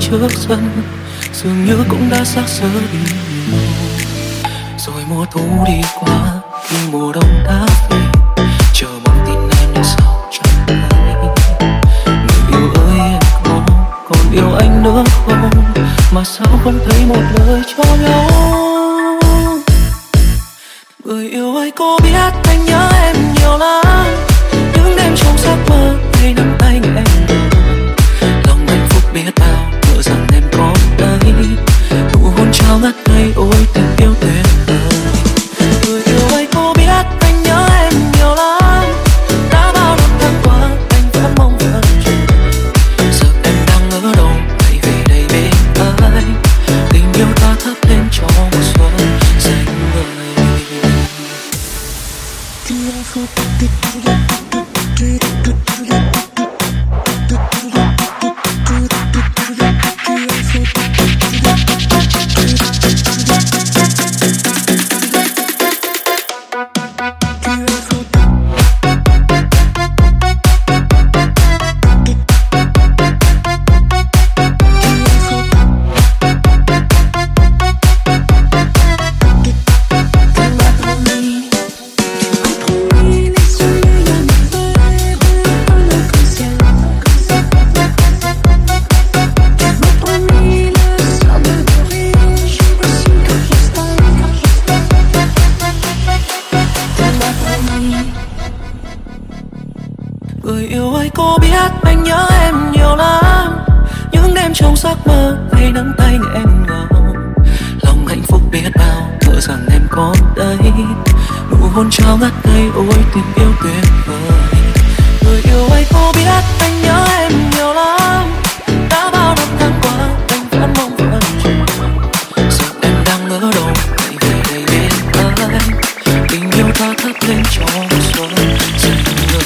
trước sân dường như cũng đã xác sơ đi màu. Rồi mùa thu đi qua khi mùa đông đã về, chờ mong tin em đến sau chẳng hay. Người yêu ơi em có còn yêu anh nữa không, mà sao không thấy một lời cho nhau. Người yêu ơi có biết anh nhớ em nhiều lắm, những đêm trong giấc mơ hay nắm tay em, lòng hạnh phúc biết bao ngỡ rằng em có đây, nụ hôn trao ngất ngây ôi tình yêu tuyệt vời. Người yêu ơi có biết anh nhớ em nhiều lắm, đã bao năm tháng qua anh vẫn mong vẫn chờ, giờ em đang ở đâu hãy về đây bên anh, tình yêu ta thắp lên cho mùa xuân dành người. Người yêu ơi có biết anh nhớ em nhiều lắm, những đêm trong giấc mơ hay nắm tay em ngào, lòng hạnh phúc biết bao ngỡ rằng em có đây, nụ hôn trao ngất ngây ôi tình yêu tuyệt vời. Người yêu ơi có biết anh nhớ em nhiều lắm, đã bao năm tháng qua anh vẫn mong vẫn chờ, giờ em đang ở đâu hãy về đây bên anh, tình yêu ta thắp lên cho mùa xuân dành người.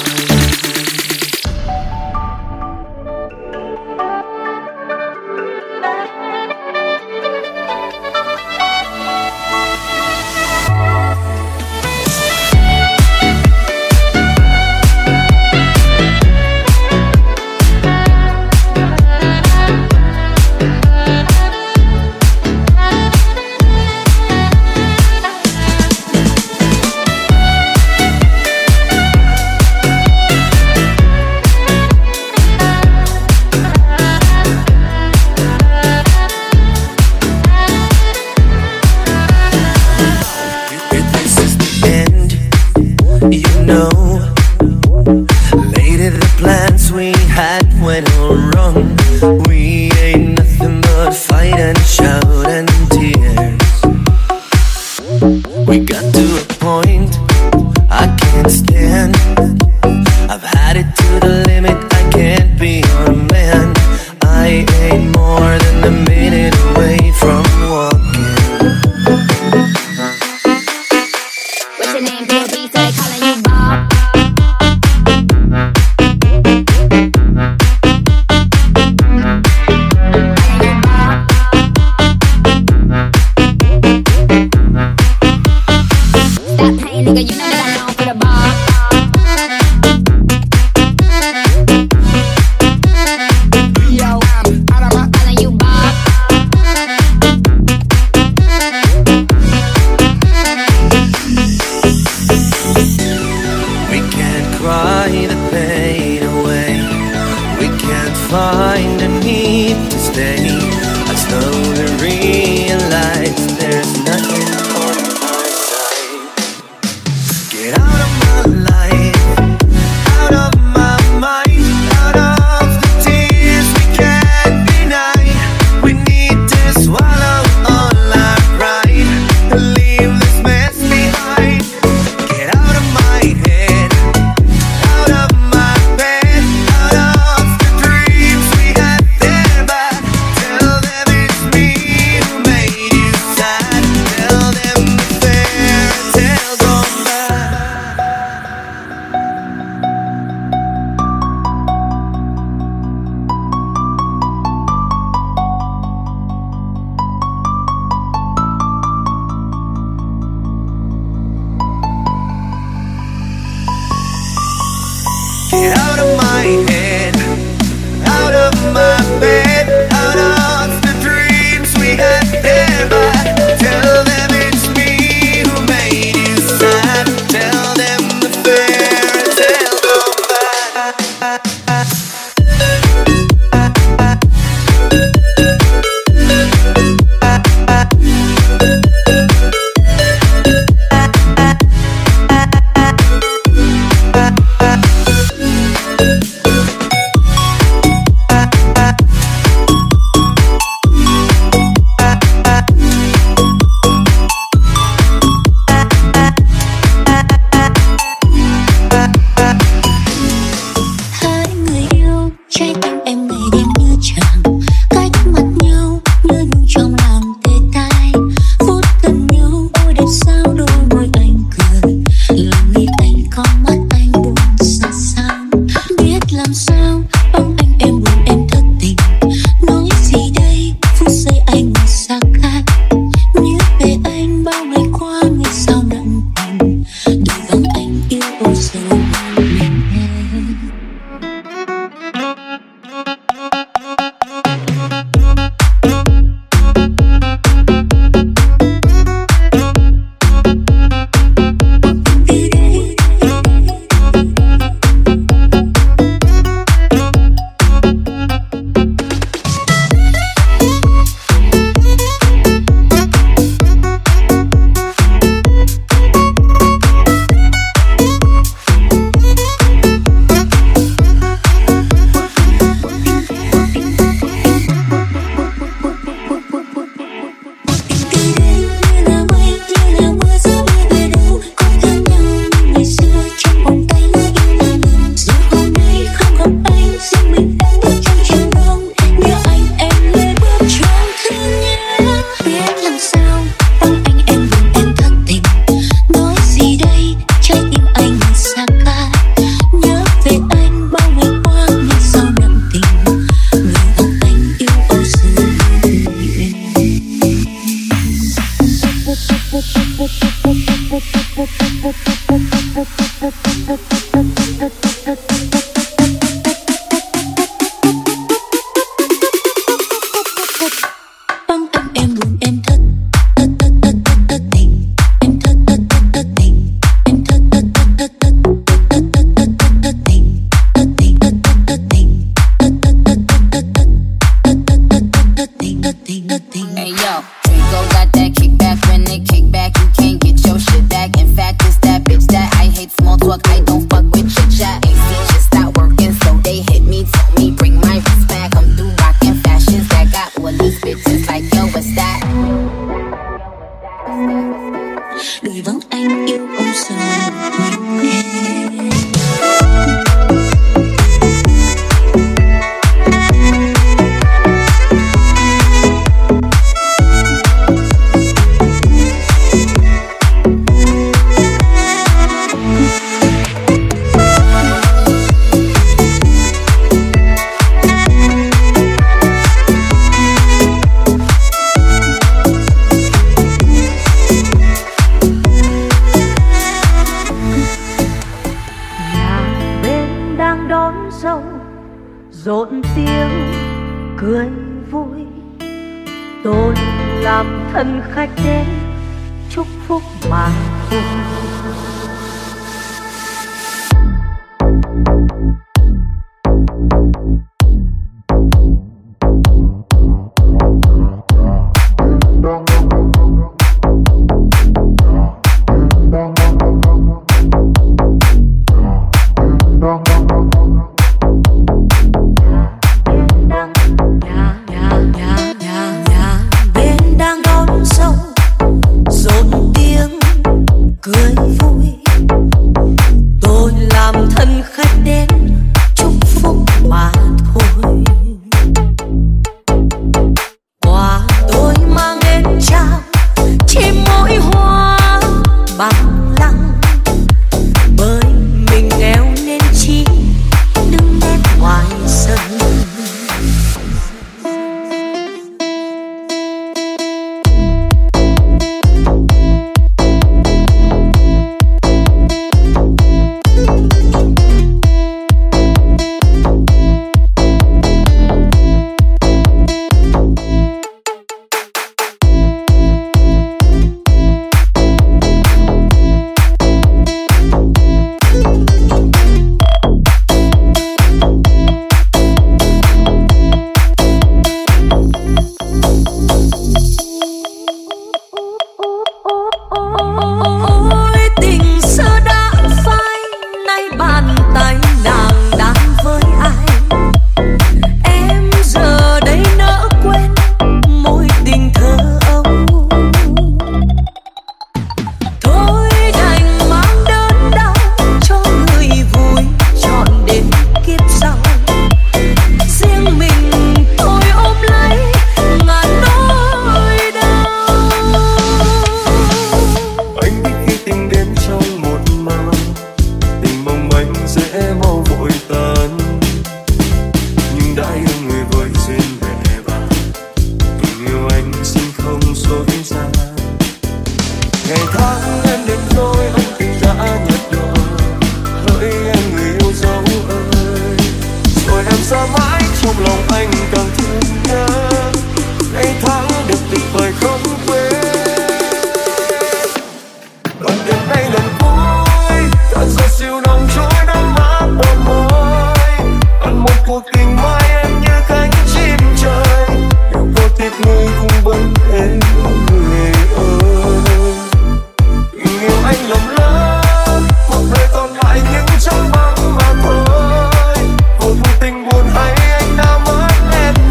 Tình buồn hay anh đã mất em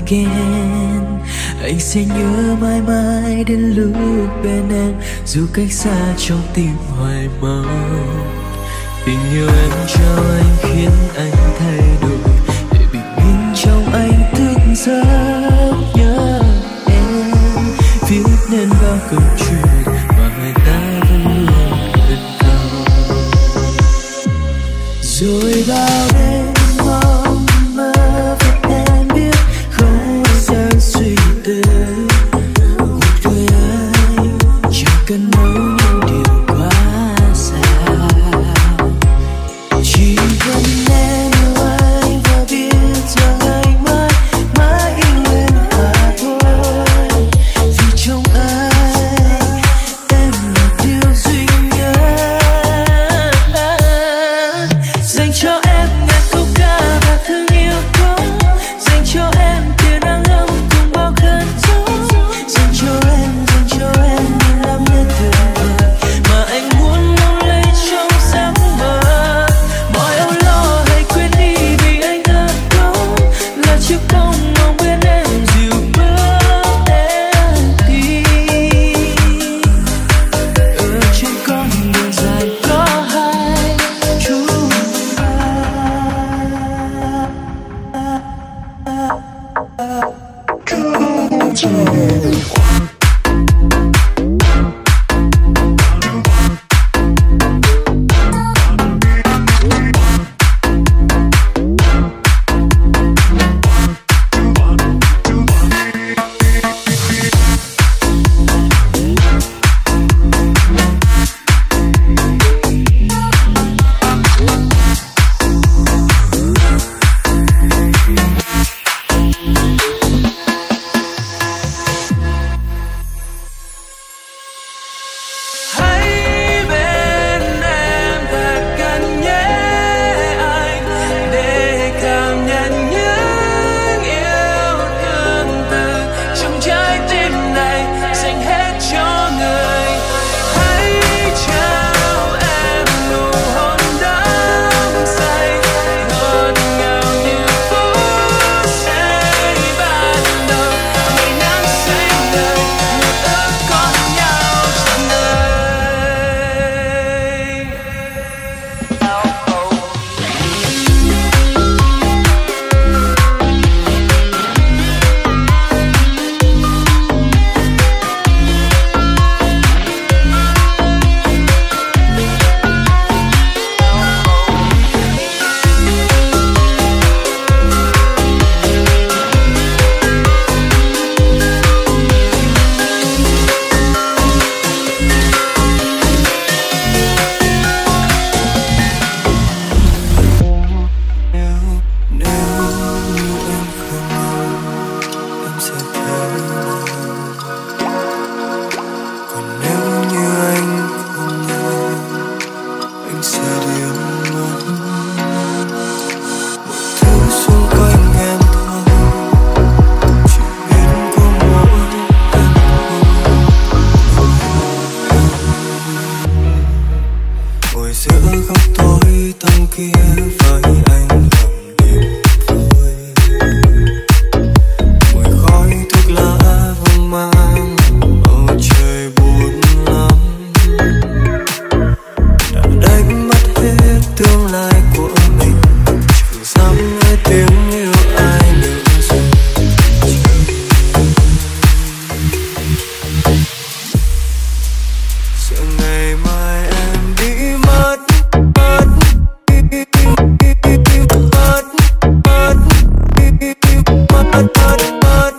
again. Anh sẽ nhớ mãi mãi đến lúc bên em, dù cách xa trong tim hoài mong. Tình yêu em cho anh khiến anh thay đổi, để bình minh trong anh thức giấc nhớ em. Viết nên bao câu chuyện mà người ta vẫn luôn gần cầu. Rồi bao đêm mong mơ và em biết không bao giờ suy tư. Cuộc đời anh chẳng cần nói những điều quá xa, chỉ cần em yêu anh và biết rằng anh mãi mãi yêu em mà thôi. Vì trong anh em là điều duy nhất, dành cho em ngàn câu ca và thương yêu quá, dành cho em tia nắng ấm cùng bao cơn gió, dành cho em, dành cho em những lắm nhất tuyệt vời mà anh muốn nâng lấy trong giấc mơ. Mọi âu lo hãy quên đi vì anh ở đó, là chiếc bóng mong bên em dịu bước em đi. Ở trên con đường dài có hai chúng ta. Hãy bên em thật gần nhé anh, để cảm nhận những yêu thương từ trong trái tim này dành hết cho người. Hãy trao em nụ hôn đắm say, ngọt ngào như phút giây ban đầu. Ngày nắng xanh ngời, một ước có nhau trọn đời. Ngồi giữa góc tối tăm kia với anh làm niềm vui, mùi khói thuốc lá vương mang bầu trời buồn lắm, đã đánh mất hết tương lai của mình, chẳng dám nghe tiếng yêu ai nữa rồi. Sợ ngày mai em đi mất, mất, mất, mất, mất, mất, mất,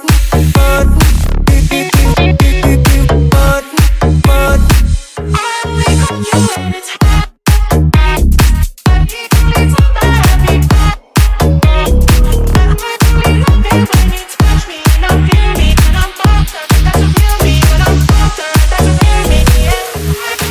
Touch me and I feel me when I'm fucked up. That's a feel me, yeah.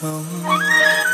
không.